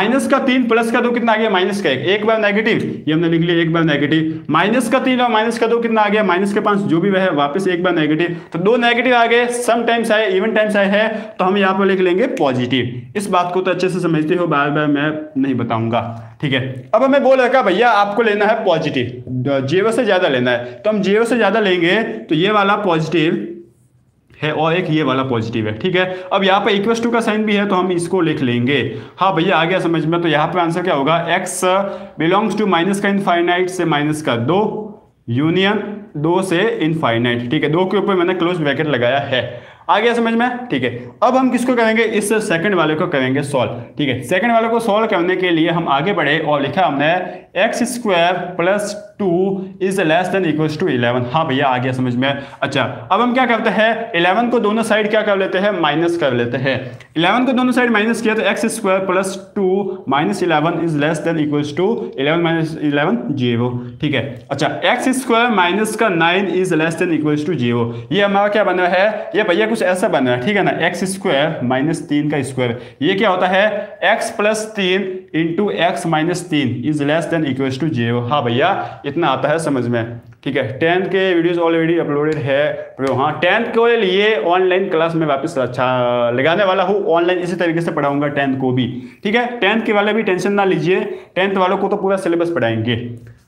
-3 प्लस का 2 कितना आ गया -1, एक बार नेगेटिव, ये हमने लिख लिया एक बार नेगेटिव। -3 और माइनस का 2 कितना आ गया -5, जो भी वह है वापस एक बार नेगेटिव। तो 2 नेगेटिव आ गए, सम टाइम्स आए, इवन टाइम्स आए हैं, तो हम यहाँ पर लिख लेंगे पॉजिटिव। इस बात को तो अच्छे से समझते हो, बार बार मैं नहीं बताऊंगा। ठीक है, अब हमें बोल रखा भैया आपको लेना है पॉजिटिव, 0 से ज्यादा लेना है, तो हम 0 से ज्यादा लेंगे, तो ये वाला पॉजिटिव है और एक ये वाला पॉजिटिव है। ठीक है, अब यहाँ पे इक्वल टू का साइन भी है, तो हम इसको लिख लेंगे। हाँ भैया आ गया समझ में। तो यहाँ पे आंसर क्या होगा, x बिलोंग्स टू माइनस का इनफाइनाइट से माइनस का 2 यूनियन 2 से इनफाइनाइट। ठीक है, 2 के ऊपर मैंने क्लोज ब्रैकेट लगाया है। आ गया समझ में। ठीक है, अब हम किसको करेंगे, इस सेकंड वाले को करेंगे सॉल्व। ठीक है, सेकंड वाले को सॉल्व करने के लिए हम आगे बढ़े और लिखा हमने x square plus 2 is less than equal to 11। हाँ भैया आ गया समझ में। अच्छा, अब हम क्या करते हैं, 11 को दोनों साइड क्या कर लेते हैं, माइनस कर लेते हैं। 11 को दोनों साइड माइनस किया तो x square plus 2 minus 11 is less than equal to 11 - 11 0। ठीक है, अच्छा एक्स स्क्वायर माइनस का 9 is less than equal to 0। ये हमारा क्या बन रहा है, ये भैया ऐसा बन रहा है। ठीक है ना, एक्स स्क्वायर -3 का स्क्वायर, ये क्या होता है x + 3 into x - 3 is less than equal to 0। हाँ भैया इतना आता है समझ में। ठीक है, 10th के वीडियोस ऑलरेडी अपलोडेड है। हाँ 10th के लिए ऑनलाइन क्लास में वापस अच्छा लगाने वाला हूँ, ऑनलाइन इसी तरीके से पढ़ाऊंगा 10th को भी। ठीक है, 10th के वाले भी टेंशन ना लीजिए, 10th वालों को तो पूरा सिलेबस पढ़ाएंगे।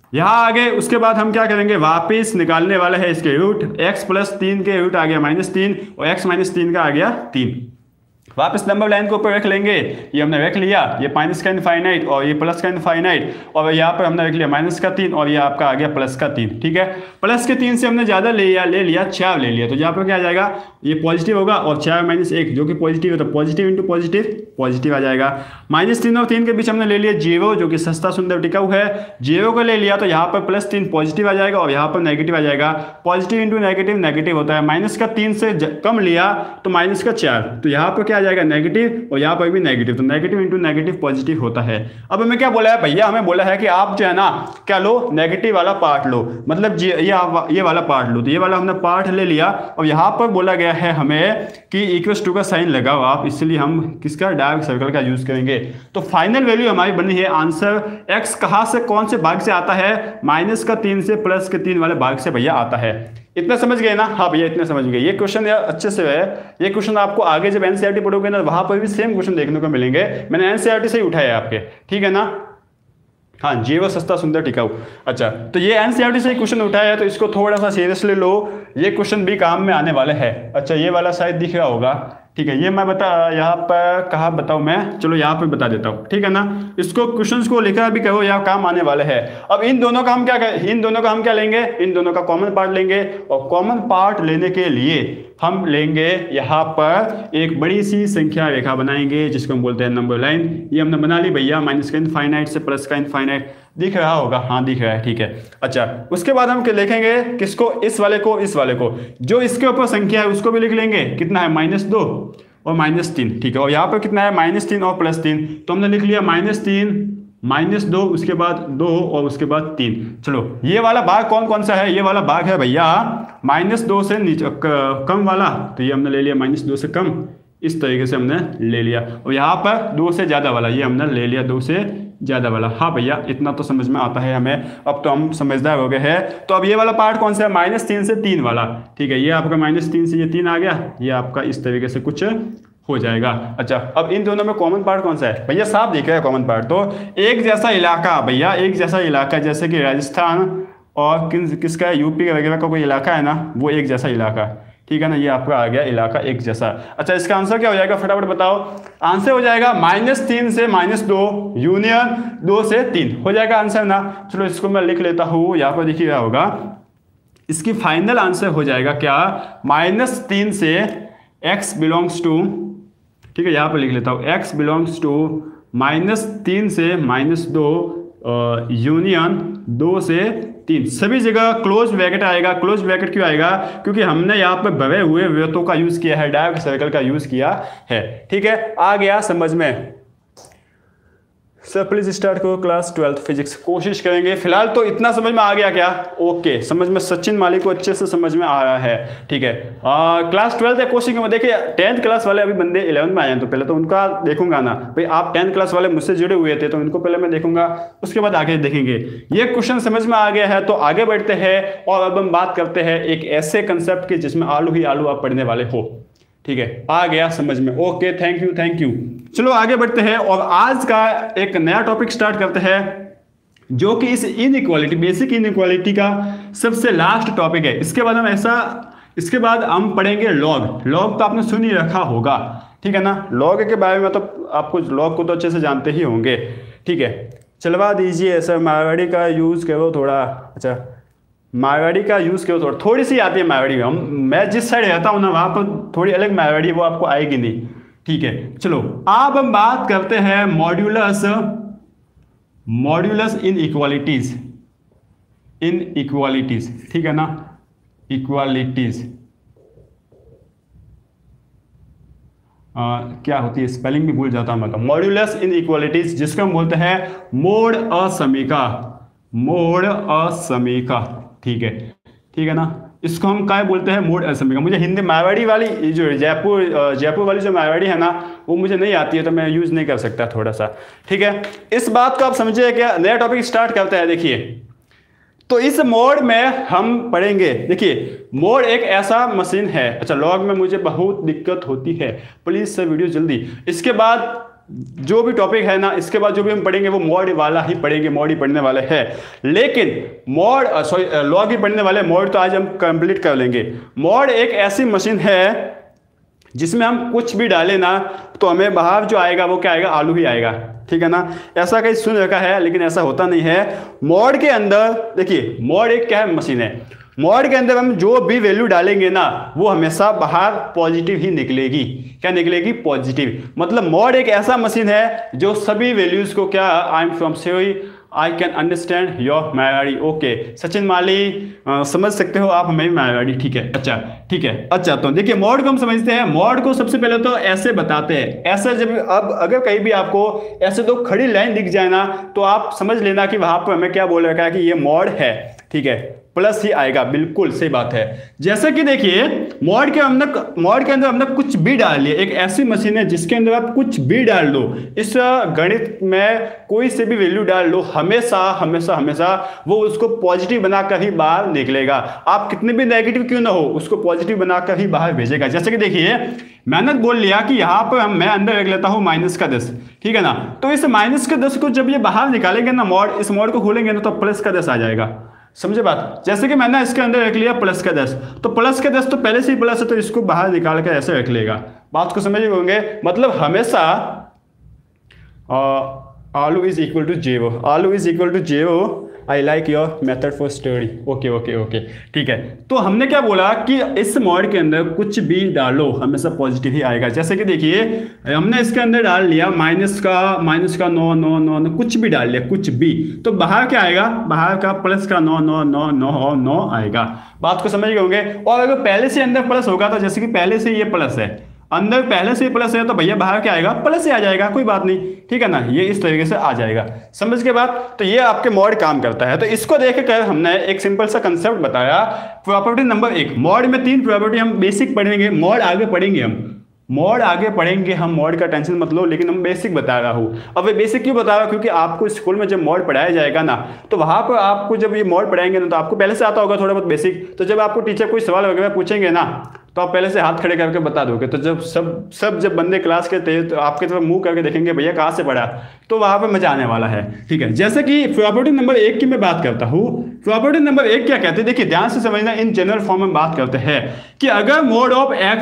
यहाँ आगे उसके बाद हम क्या करेंगे, वापिस निकालने वाले हैं इसके रूट, x प्लस 3 के रूट आ गया -3 और x माइनस 3 का आ गया 3। वापस नंबर लाइन के ऊपर रख लेंगे, ये हमने रख लिया, ये माइनस का इनफाइनाइट और ये प्लस का इनफाइनाइट, और यहाँ पर हमने रख लिया माइनस का 3 और ये आपका आ गया प्लस का 3। ठीक है, प्लस के 3 से हमने ज़्यादा ले लिया 4 ले लिया, तो यहाँ पर क्या आ जाएगा, ये पॉजिटिव होगा और 4 माइनस 1 जो कि पॉजिटिव है, तो पॉजिटिव इंटू पॉजिटिव पॉजिटिव आ जाएगा। -3 और 3 के बीच हमने ले लिया 0 जो कि सस्ता सुंदर टिकाऊ है, 0 को ले लिया तो यहाँ पर +3 पॉजिटिव आ जाएगा और यहाँ पर नेगेटिव आ जाएगा। पॉजिटिव इंटू नेगेटिव नेगेटिव होता है, माइनस का 3 से कम लिया तो माइनस का 4, तो यहाँ पर क्या आ जाएगा नेगेटिव और यहाँ पर भी नेगेटिव, तो नेगेटिव इंटू नेगेटिव पॉजिटिव होता है। अब हमें क्या बोला है भैया, हमें बोला है कि आप जो है ना क्या लो, नेगेटिव वाला पार्ट लो, मतलब ये वाला पार्ट लो, तो ये वाला हमने पार्ट ले लिया और यहाँ पर बोला गया है हमें कि इक्वल्स टू का साइन लगाओ आप, इसलिए हम किसका, डायरेक्ट सर्कल का यूज करेंगे। तो फाइनल वैल्यू हमारी बनी है आंसर, x कहां से कौन से भाग से आता है, -3 से +3 वाले भाग से भैया आता है। इतना समझ गए ना? हाँ भैया इतना समझ गए। ये क्वेश्चन यार अच्छे से है, ये क्वेश्चन आपको आगे जब एनसीईआरटी पढ़ोगे ना वहां पर भी सेम क्वेश्चन देखने को मिलेंगे, मैंने एनसीईआरटी से ही उठाया आपके, ठीक है ना। हाँ जी, वो सस्ता सुंदर टिकाऊ। अच्छा, तो ये एनसीईआरटी से ही क्वेश्चन उठाया है, तो इसको थोड़ा सा सीरियसली लो, ये क्वेश्चन भी काम में आने वाले है। अच्छा, ये वाला शायद दिख रहा होगा, ठीक है, ये मैं यहाँ पर कहाँ बताऊँ मैं, चलो यहाँ पे बता देता हूँ, ठीक है ना। इसको क्वेश्चंस को लिखा भी कहो, यहाँ काम आने वाले हैं। अब इन दोनों का हम क्या लेंगे, इन दोनों का कॉमन पार्ट लेंगे, और कॉमन पार्ट लेने के लिए हम लेंगे यहाँ पर एक बड़ी सी संख्या रेखा बनाएंगे जिसको हम बोलते हैं नंबर लाइन। ये हमने बना ली भैया, माइनस का इनफाइनाइट से प्लस का इनफाइनाइट, दिख रहा होगा, हाँ दिख रहा है, ठीक है। अच्छा, उसके बाद हम लिखेंगे किसको, इस वाले को, इस वाले को, जो इसके ऊपर संख्या है उसको भी लिख लेंगे, कितना है -2 और -3, ठीक है। और यहाँ पर कितना है -3 और +3, तो हमने लिख लिया -3 -2 उसके बाद 2 और उसके बाद 3। चलो, ये वाला भाग कौन कौन सा है, ये वाला भाग है भैया -2 से नीचे कम वाला, तो ये हमने ले लिया -2 से कम, इस तरीके से हमने ले लिया। और यहाँ पर 2 से ज़्यादा वाला, ये हमने ले लिया 2 से ज़्यादा वाला। हाँ भैया इतना तो समझ में आता है हमें, अब तो हम समझदार हो गए हैं। तो अब ये वाला पार्ट कौन सा है, -3 से 3 वाला, ठीक है। ये आपका -3 से ये 3 आ गया, ये आपका इस तरीके से कुछ हो जाएगा। अच्छा, अब इन दोनों में कॉमन पार्ट कौन सा है भैया, साफ दिख रहा है कॉमन पार्ट, तो एक जैसा इलाका भैया, एक जैसा इलाका, जैसे कि राजस्थान और किसका है, यूपी वगैरह का कोई इलाका है ना, वो एक जैसा इलाका, ठीक है ना। ये आपका आ गया इलाका एक जैसा। अच्छा, इसका आंसर क्या हो जाएगा, फटाफट बताओ। आंसर हो जाएगा -3 से -2 यूनियन 2 से 3 हो जाएगा आंसर ना। चलो इसको मैं लिख लेता हूँ, यहाँ पर देखिए क्या होगा, इसकी फाइनल आंसर हो जाएगा क्या, -3 से x बिलोंग्स टू, ठीक है, यहाँ पर लिख लेता हूँ, x बिलोंग्स टू -3 से -2 यूनियन 2 से 3, सभी जगह क्लोज ब्रैकेट आएगा। क्लोज ब्रैकेट क्यों आएगा, क्योंकि हमने यहाँ पर भरे हुए वृत्तों का यूज किया है, डायरेक्ट सर्कल का यूज किया है, ठीक है। आ गया समझ में। सर प्लीज स्टार्ट करो क्लास 12th फिजिक्स, कोशिश करेंगे। फिलहाल तो इतना समझ में आ गया क्या, ओके, समझ में सचिन मालिक को अच्छे से समझ में आ रहा है, ठीक है। क्लास 12th है, कोशिश में देखिए 10th क्लास वाले अभी बंदे 11th में आए हैं, तो पहले तो उनका देखूंगा ना भाई, आप 10th क्लास वाले मुझसे जुड़े हुए थे तो उनको पहले मैं देखूंगा, उसके बाद आगे देखेंगे। ये क्वेश्चन समझ में आ गया है तो आगे बढ़ते हैं, और अब हम बात करते हैं एक ऐसे कंसेप्ट की जिसमें आलू ही आलू आप पढ़ने वाले हो, ठीक है। आ गया समझ में, ओके, थैंक यू। चलो आगे बढ़ते हैं और आज का एक नया टॉपिक स्टार्ट करते हैं, जो कि इस इनइक्वालिटी, बेसिक इनइक्वालिटी का सबसे लास्ट टॉपिक है। इसके बाद हम पढ़ेंगे लॉग। लॉग तो आपने सुन ही रखा होगा, ठीक है ना। लॉग के बारे में तो आपको, लॉग को तो अच्छे से जानते ही होंगे, ठीक है। चलवा दीजिए सर, मारवाड़ी का यूज करो थोड़ा। अच्छा, मारवाड़ी का यूज़ करो थोड़ी सी आती है मारवाड़ी में, मैं जिस साइड रहता हूँ ना वहाँ पर थोड़ी अलग मारवाड़ी, वो आपको आएगी नहीं, ठीक है। चलो अब हम बात करते हैं मॉड्यूलस इन इक्वालिटीज, ठीक है ना, इक्वालिटीज क्या होती है, स्पेलिंग भी भूल जाता हूँ मैं तो। मॉड्यूलस इन इक्वालिटीज, जिसको हम बोलते हैं मोड असमीका, ठीक है ना। इसको हम क्या बोलते हैं, मोड असमीका। मुझे हिंदी मारवाड़ी वाली जो जयपुर वाली जो मारवाड़ी है ना, वो मुझे नहीं आती है, तो मैं यूज नहीं कर सकता थोड़ा सा, ठीक है। इस बात को आप समझिए क्या, नया टॉपिक स्टार्ट करते हैं। देखिए, तो इस मोड में हम पढ़ेंगे, देखिए मोड एक ऐसा मशीन है। अच्छा, लॉग में मुझे बहुत दिक्कत होती है, प्लीज सर वीडियो जल्दी। इसके बाद जो भी टॉपिक है ना, इसके बाद जो भी हम पढ़ेंगे वो मॉड वाला ही पढ़ेंगे, मॉड ही पढ़ने वाले हैं। लेकिन मॉड लॉग ही पढ़ने वाले, मॉड तो आज हम कंप्लीट कर लेंगे। मॉड एक ऐसी मशीन है जिसमें हम कुछ भी डालें ना तो हमें बाहर जो आएगा वो क्या आएगा, आलू ही आएगा, ठीक है ना। ऐसा कहीं सुन रखा है लेकिन ऐसा होता नहीं है। मॉड के अंदर देखिए, मॉड एक क्या है, मशीन है। मॉड के अंदर हम जो भी वैल्यू डालेंगे ना वो हमेशा बाहर पॉजिटिव ही निकलेगी। क्या निकलेगी, पॉजिटिव। मतलब मॉड एक ऐसा मशीन है जो सभी वैल्यूज को क्या, आई एम फ्रॉम सेवी, I can understand your Marwari. Okay Sachin Mali, समझ सकते हो आप हमें मारवाड़ी, ठीक है, अच्छा ठीक है। अच्छा तो देखिए मॉड को हम समझते हैं। मॉड को सबसे पहले तो ऐसे बताते हैं, ऐसे जब अब अगर कहीं भी आपको ऐसे दो खड़ी लाइन दिख जाए ना तो आप समझ लेना कि वहां पर हमें क्या बोल रखा है कि ये मॉड है, ठीक है, प्लस ही आएगा, बिल्कुल सही बात है। जैसे कि देखिए मॉड के अंदर हमने कुछ भी डाल लिया। एक ऐसी मशीन है जिसके अंदर आप कुछ भी डाल दो, इस गणित में कोई से भी वैल्यू डाल लो, हमेशा हमेशा हमेशा वो उसको पॉजिटिव बनाकर ही बाहर निकलेगा। आप कितने भी नेगेटिव क्यों ना हो, उसको पॉजिटिव बनाकर ही बाहर भेजेगा। जैसे कि देखिए मैंने बोल लिया कि यहां पर मैं अंदर रख लेता हूं -10, ठीक है ना। तो इस -10 को जब ये बाहर निकालेंगे ना मॉड, इस मॉड को खोलेंगे ना तो +10 आ जाएगा। समझे बात। जैसे कि मैंने इसके अंदर रख लिया +10, तो +10 तो पहले से ही प्लस है तो इसको बाहर निकाल कर ऐसे रख लेगा। बात को समझ होंगे। मतलब हमेशा आलू इज इक्वल टू 0, आलू is equal to 0, I like your method for study. Okay okay okay ठीक है। तो हमने क्या बोला कि इस मॉड के अंदर कुछ भी डालो हमेशा पॉजिटिव ही आएगा। जैसे कि देखिए हमने इसके अंदर डाल लिया माइनस का 9 9 9 9, कुछ भी डाल लिया, कुछ भी, तो बाहर क्या आएगा, बाहर का +9 9 9 9 9 आएगा। बात को समझ गए होंगे। और अगर पहले से अंदर प्लस होगा तो जैसे कि पहले से ये प्लस है, अंदर पहले से प्लस है तो भैया बाहर क्या आएगा, प्लस ही आ जाएगा, कोई बात नहीं, ठीक है ना। ये इस तरीके से आ जाएगा, समझ के बाद। तो ये आपके मॉड काम करता है। तो इसको देखकर हमने एक सिंपल सा कंसेप्ट बताया। प्रॉपर्टी नंबर 1, मॉड में 3 प्रॉपर्टी हम बेसिक पढ़ेंगे, मॉड आगे पढ़ेंगे हम मॉड का टेंशन मत लो, लेकिन हम बेसिक बता रहा हूँ। अब ये बेसिक क्यों बता रहा हूँ, क्योंकि आपको स्कूल में जब मॉड पढ़ाया जाएगा ना तो वहाँ पर आपको जब ये मॉड पढ़ाएंगे ना तो आपको पहले से आता होगा थोड़ा बहुत बेसिक। तो जब आपको टीचर कोई सवाल वगैरह पूछेंगे ना तो आप पहले से हाथ खड़े करके बता दोगे। तो जब जब बंदे क्लास के थे तो आपके तरफ मुंह करके देखेंगे भैया कहाँ से पढ़ा, तो वहाँ पर मजा आने वाला है, ठीक है। जैसे कि प्रॉपर्टी नंबर 1 की मैं बात करता हूँ। प्रॉपर्टी नंबर 1 क्या कहते हैं, देखिए ध्यान से समझना। इन जनरल फॉर्म में बात करते हैं कि अगर मोड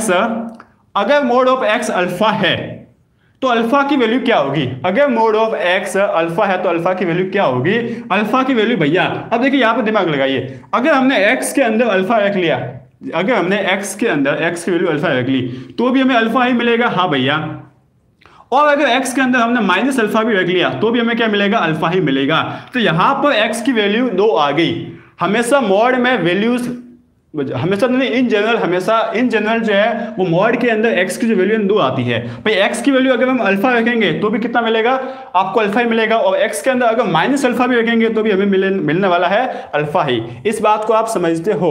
ऑफ x अल्फा है तो अल्फा की वैल्यू क्या होगी। अगर मोड ऑफ x अल्फा है तो अल्फा की वैल्यू क्या होगी, अल्फा की वैल्यू भैया, अब देखिए यहां पर दिमाग लगाइए। अगर हमने x के अंदर अल्फा रख लिया, अगर हमने x के अंदर x की वैल्यू अल्फा रख ली तो भी हमें अल्फा ही मिलेगा, हाँ भैया। और अगर x के अंदर हमने माइनस अल्फा भी रख लिया तो भी हमें क्या मिलेगा, अल्फा ही मिलेगा। तो यहां पर x की वैल्यू 2 आ गई। हमेशा मॉड में वैल्यूज हमेशा नहीं, इन जनरल जो है वो मॉड के अंदर x की जो वैल्यू 2 आती है। भाई x की वैल्यू अगर हम अल्फा रखेंगे तो भी कितना मिलेगा, आपको अल्फा ही मिलेगा। और x के अंदर अगर माइनस अल्फा भी रखेंगे तो भी हमें मिलने वाला है अल्फा ही। इस बात को आप समझते हो।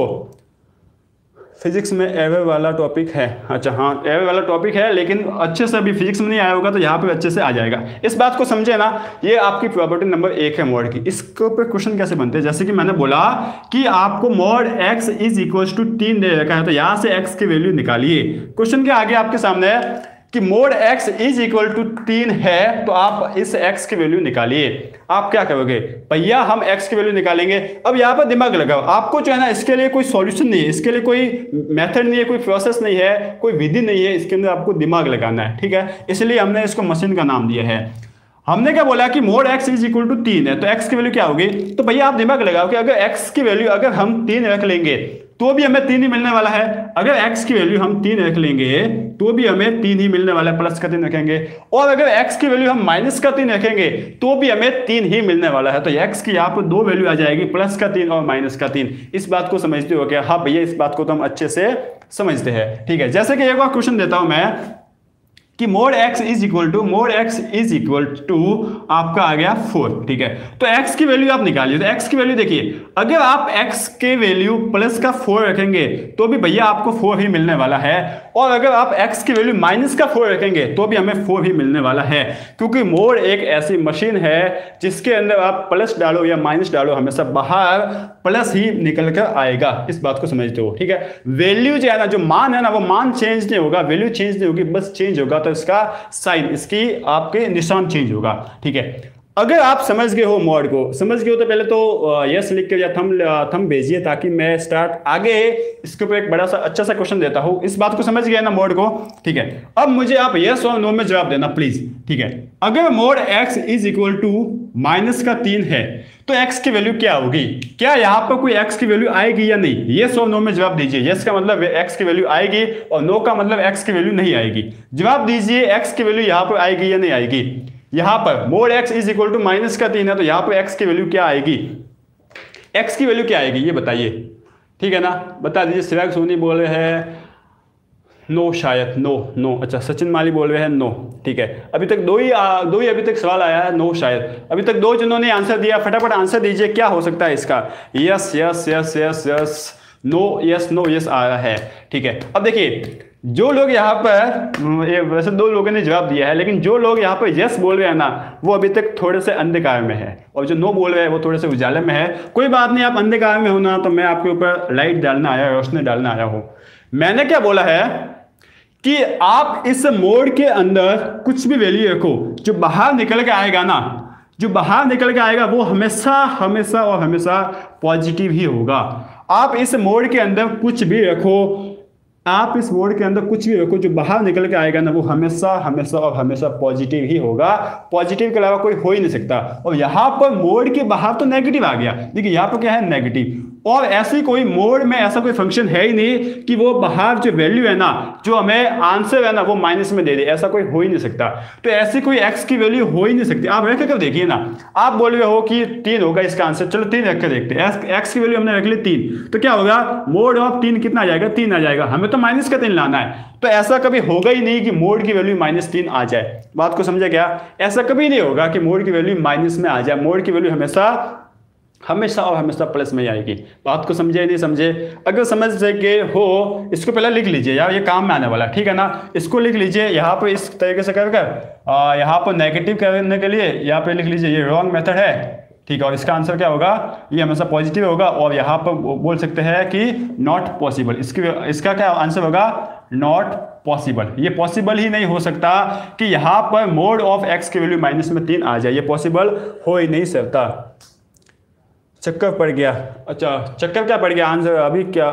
फिजिक्स में एरर वाला टॉपिक है, अच्छा हाँ एरर वाला टॉपिक है, लेकिन अच्छे से अभी फिजिक्स में नहीं आया होगा तो यहाँ पे अच्छे से आ जाएगा। इस बात को समझे ना। ये आपकी प्रॉपर्टी नंबर 1 है मॉड की। इसके ऊपर क्वेश्चन कैसे बनते हैं, जैसे कि मैंने बोला कि आपको mod x is equal to 3 दे रखा है, तो यहाँ से x की वैल्यू निकालिए। क्वेश्चन के आगे आपके सामने है कि mode x is equal to 3 है, तो आप इस x की वैल्यू निकालिए। आप क्या करोगे भैया, हम x की वैल्यू निकालेंगे। अब यहाँ पर दिमाग लगाओ, आपको जो है ना इसके लिए कोई सॉल्यूशन नहीं है, इसके लिए कोई मेथड नहीं है, कोई प्रोसेस नहीं है, कोई विधि नहीं है, इसके अंदर आपको दिमाग लगाना है, ठीक है। इसलिए हमने इसको मशीन का नाम दिया है। हमने क्या बोला कि mode x is equal to 3 है, तो x की वैल्यू क्या होगी। तो भैया आप दिमाग लगाओ कि अगर x की वैल्यू अगर हम 3 रख लेंगे तो भी हमें 3 ही मिलने वाला है। अगर x की वैल्यू हम 3 रख लेंगे तो भी हमें 3 ही मिलने वाला है, प्लस का 3 रखेंगे। और अगर x की वैल्यू हम माइनस का 3 रखेंगे तो भी हमें 3 ही मिलने वाला है। तो x की यहाँ पर 2 वैल्यू आ जाएगी, प्लस का 3 और माइनस का 3। इस बात को समझते हो क्या, हाँ भैया इस बात को तो हम अच्छे से समझते हैं, ठीक है। जैसे कि एक और क्वेश्चन देता हूं मैं कि mode x is equal to आपका आ गया 4, ठीक है। तो x की वैल्यू आप निकालिए। तो x की वैल्यू देखिए, अगर आप x के वैल्यू प्लस का 4 रखेंगे तो भी भैया आपको 4 ही मिलने वाला है। और अगर आप x की वैल्यू माइनस का 4 रखेंगे तो भी हमें 4 ही मिलने वाला है, क्योंकि मोड एक ऐसी मशीन है जिसके अंदर आप प्लस डालो या माइनस डालो हमेशा बाहर प्लस ही निकल कर आएगा। इस बात को समझते हो, ठीक है। वैल्यू जो है ना, जो मान है ना, वो मान चेंज नहीं होगा, वैल्यू चेंज नहीं होगी, बस चेंज होगा। होता है इसका साइन, इसकी आपके निशान चेंज होगा। ठीक है, अगर आप समझ गए हो मॉड को, समझ गए हो तो पहले तो यस लिख के या थम भेजिए, ताकि मैं स्टार्ट आगे इसके ऊपर एक बड़ा सा अच्छा सा क्वेश्चन देता हूं। इस बात को समझ गए ना मॉड को? ठीक है, अब मुझे आप यस और नो में जवाब देना प्लीज। ठीक है, अगर mod x is equal to -3 है तो x की वैल्यू क्या होगी? क्या यहां पर कोई x की वैल्यू आएगी या नहीं? यस और नो में जवाब दीजिए। यस का मतलब x की वैल्यू आएगी और नो का मतलब x की वैल्यू नहीं आएगी। जवाब दीजिए, x की वैल्यू यहां पर आएगी या नहीं आएगी? यहां पर mod x is equal to -3 है तो यहां पर x की वैल्यू क्या आएगी? x की वैल्यू क्या आएगी ये बताइए। ठीक है ना, बता दीजिए। सिराग सोनी बोल रहे हैं नो, शायद नो। अच्छा, सचिन माली बोल रहे हैं नो। ठीक है, अभी तक दो ही अभी तक सवाल आया है, नो शायद। अभी तक 2 जिन्होंने आंसर दिया, फटाफट आंसर दीजिए, क्या हो सकता है इसका? Yes yes yes yes yes, no yes no yes आ रहा है। ठीक है, अब देखिए जो लोग यहाँ पर, वैसे 2 लोगों ने जवाब दिया है, लेकिन जो लोग यहाँ पर यस बोल रहे हैं ना, वो अभी तक थोड़े से अंधकार में है, और जो नो बोल रहे हैं वो थोड़े से उजाले में है। कोई बात नहीं, आप अंधकार में हो ना, तो मैं आपके ऊपर लाइट डालना आया, रोशनी डालना आया हूँ। मैंने क्या बोला है कि आप इस मोड के अंदर कुछ भी वैल्यू रखो, जो बाहर निकल के आएगा ना, जो बाहर निकल के आएगा वो हमेशा हमेशा और हमेशा पॉजिटिव ही होगा। आप इस मोड के अंदर कुछ भी रखो, आप इस मोड के अंदर कुछ भी रखो, जो बाहर निकल के आएगा ना वो हमेशा हमेशा और हमेशा पॉजिटिव ही होगा। पॉजिटिव के अलावा कोई हो ही नहीं सकता। और यहां पर मोड के बाहर तो नेगेटिव आ गया, देखिए यहां पर क्या है, नेगेटिव। और ऐसी कोई मोड में ऐसा कोई फंक्शन है ही नहीं कि वो बाहर जो वैल्यू है ना, जो हमें आंसर है ना, वो माइनस में दे दे, ऐसा कोई हो ही नहीं सकता। तो ऐसी कोई x की वैल्यू हो ही नहीं सकती। आप रख कर देखिए ना, आप बोल रहे हो कि 3 होगा इसका आंसर, चलो 3 रख कर देखते हैं। x की वैल्यू हमने रख ली 3, तो क्या होगा? मोड ऑफ 3 कितना आ जाएगा? 3 आ जाएगा। हमें तो -3 लाना है, तो ऐसा कभी होगा ही नहीं कि मोड की वैल्यू -3 आ जाए। बात को समझे क्या? ऐसा कभी नहीं होगा कि मोड की वैल्यू माइनस में आ जाए। मोड की वैल्यू हमेशा और हमेशा प्लस में ही आएगी। बात को समझे नहीं समझे? अगर समझ सके हो, इसको पहले लिख लीजिए यार, ये काम में आने वाला, ठीक है ना। इसको लिख लीजिए यहाँ पर इस तरीके से कर यहाँ पर नेगेटिव करने के लिए यहाँ पे लिख लीजिए ये रॉन्ग मेथड है, ठीक है। और इसका आंसर क्या होगा? ये हमेशा पॉजिटिव होगा। और यहाँ पर बोल सकते हैं कि नॉट पॉसिबल, इसका क्या आंसर होगा? Not possible. ये पॉसिबल ही नहीं हो सकता कि यहाँ पर मोड ऑफ x की वैल्यू -3 आ जाए, ये पॉसिबल हो ही नहीं सकता। चक्कर पड़ गया। अच्छा, चक्कर क्या पड़ गया? आंसर अभी क्या?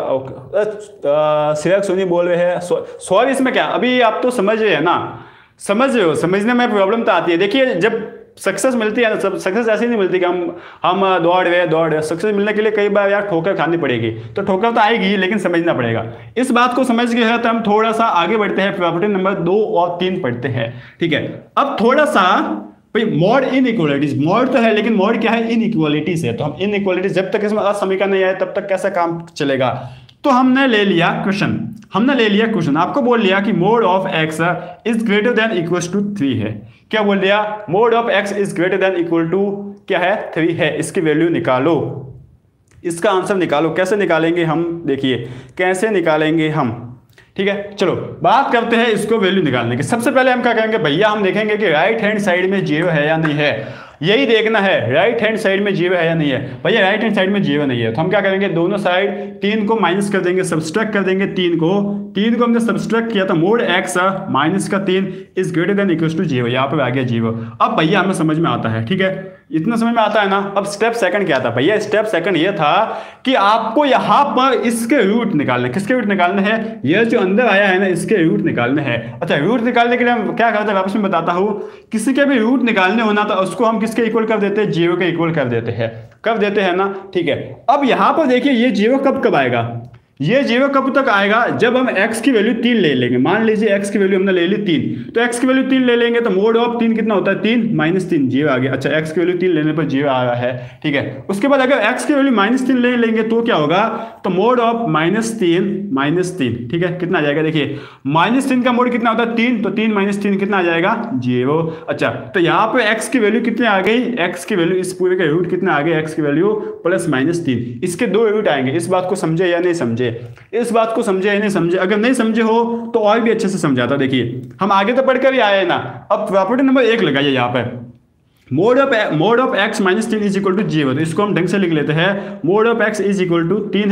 सिराग सोनी बोल रहे हैं सॉरी, इसमें क्या? अभी आप तो समझ रहे हैं ना, समझ रहे हो, समझने में प्रॉब्लम तो आती है। देखिए जब सक्सेस मिलती है ना, सक्सेस ऐसी नहीं मिलती कि हम दौड़ रहे। सक्सेस मिलने के लिए कई बार यार ठोकर खानी पड़ेगी, तो ठोकर तो आएगी लेकिन समझना पड़ेगा। इस बात को समझ गए हैं तो हम थोड़ा सा आगे बढ़ते हैं, प्रॉपर्टी नंबर 2 और 3 पढ़ते हैं, ठीक है। अब थोड़ा सा भाई मॉड इनइक्वालिटीज, मॉड तो है लेकिन मॉड क्या है? इनइक्वालिटीज है। तो हम इनइक्वालिटीज जब तक इसमें असमीकरण नहीं आए तब तक कैसा काम चलेगा? तो हमने ले लिया क्वेश्चन, आपको बोल लिया कि mod of x is greater than equal to 3 है। क्या बोल दिया? Mod of x is greater than equal to क्या है? 3 है। इसकी वैल्यू निकालो, इसका आंसर निकालो। कैसे निकालेंगे हम? देखिए कैसे निकालेंगे हम, ठीक है। चलो बात करते हैं इसको वैल्यू निकालने की। सबसे पहले हम क्या करेंगे भैया? हम देखेंगे कि राइट हैंड साइड में 0 है या नहीं है, यही देखना है। राइट हैंड साइड में 0 है या नहीं है? भैया राइट हैंड साइड में 0 नहीं है, तो हम क्या करेंगे? दोनों साइड 3 को माइनस कर देंगे, सब्सट्रैक्ट कर देंगे। 3 को हमने सब्सट्रैक्ट किया था, mod x -3 is greater than equal to 0, यहाँ पे आ गया 0। अब भैया हमें समझ में आता है, ठीक है, इतना समझ में आता है ना। अब स्टेप सेकंड क्या था भैया? स्टेप सेकंड ये था कि आपको यहाँ पर इसके रूट निकालने। किसके रूट निकालने हैं? ये जो अंदर आया है ना, इसके रूट निकालने हैं। अच्छा, रूट निकालने के लिए हम क्या करते हैं वापस में बताता हूँ। किसी के भी रूट निकालने होना तो उसको हम किसके इक्वल कर देते हैं? 0 के इक्वल कर देते हैं, कब देते हैं ना, ठीक है। अब यहाँ पर देखिए ये 0 कब आएगा? ये 0 कब तक आएगा? जब हम x की वैल्यू 3 ले लेंगे। मान लीजिए x की वैल्यू हमने ले ली 3, तो x की वैल्यू 3 ले लेंगे तो मोड ऑफ 3 कितना होता है? 3 -3, 0 आ गया। अच्छा, x की वैल्यू 3 लेने पर 0 आ रहा है, ठीक है। उसके बाद अगर x की वैल्यू -3 ले लेंगे तो क्या होगा? तो मोड ऑफ -3, ठीक है, कितना आ जाएगा? देखिए -3 का मोड कितना होता है? 3, तो 3 -3 कितना आ जाएगा? 0। अच्छा, तो यहाँ पे x की वैल्यू कितनी आ गई? x की वैल्यू इस पूरे का रूट कितना आ गया? x की वैल्यू +-3, इसके 2 रूट आएंगे। इस बात को समझे या नहीं समझे? इस बात को समझे या नहीं समझे? अगर नहीं समझे हो तो और भी अच्छे से समझाता। देखिए हम आगे तो पढ़कर ही आए हैं ना। अब प्रॉपर्टी नंबर 1 लगाइए यहाँ पे, mod of x -3 is equal to 0। तो इसको हम ढंग से लिख लेते हैं, mod of x is equal to 3 है,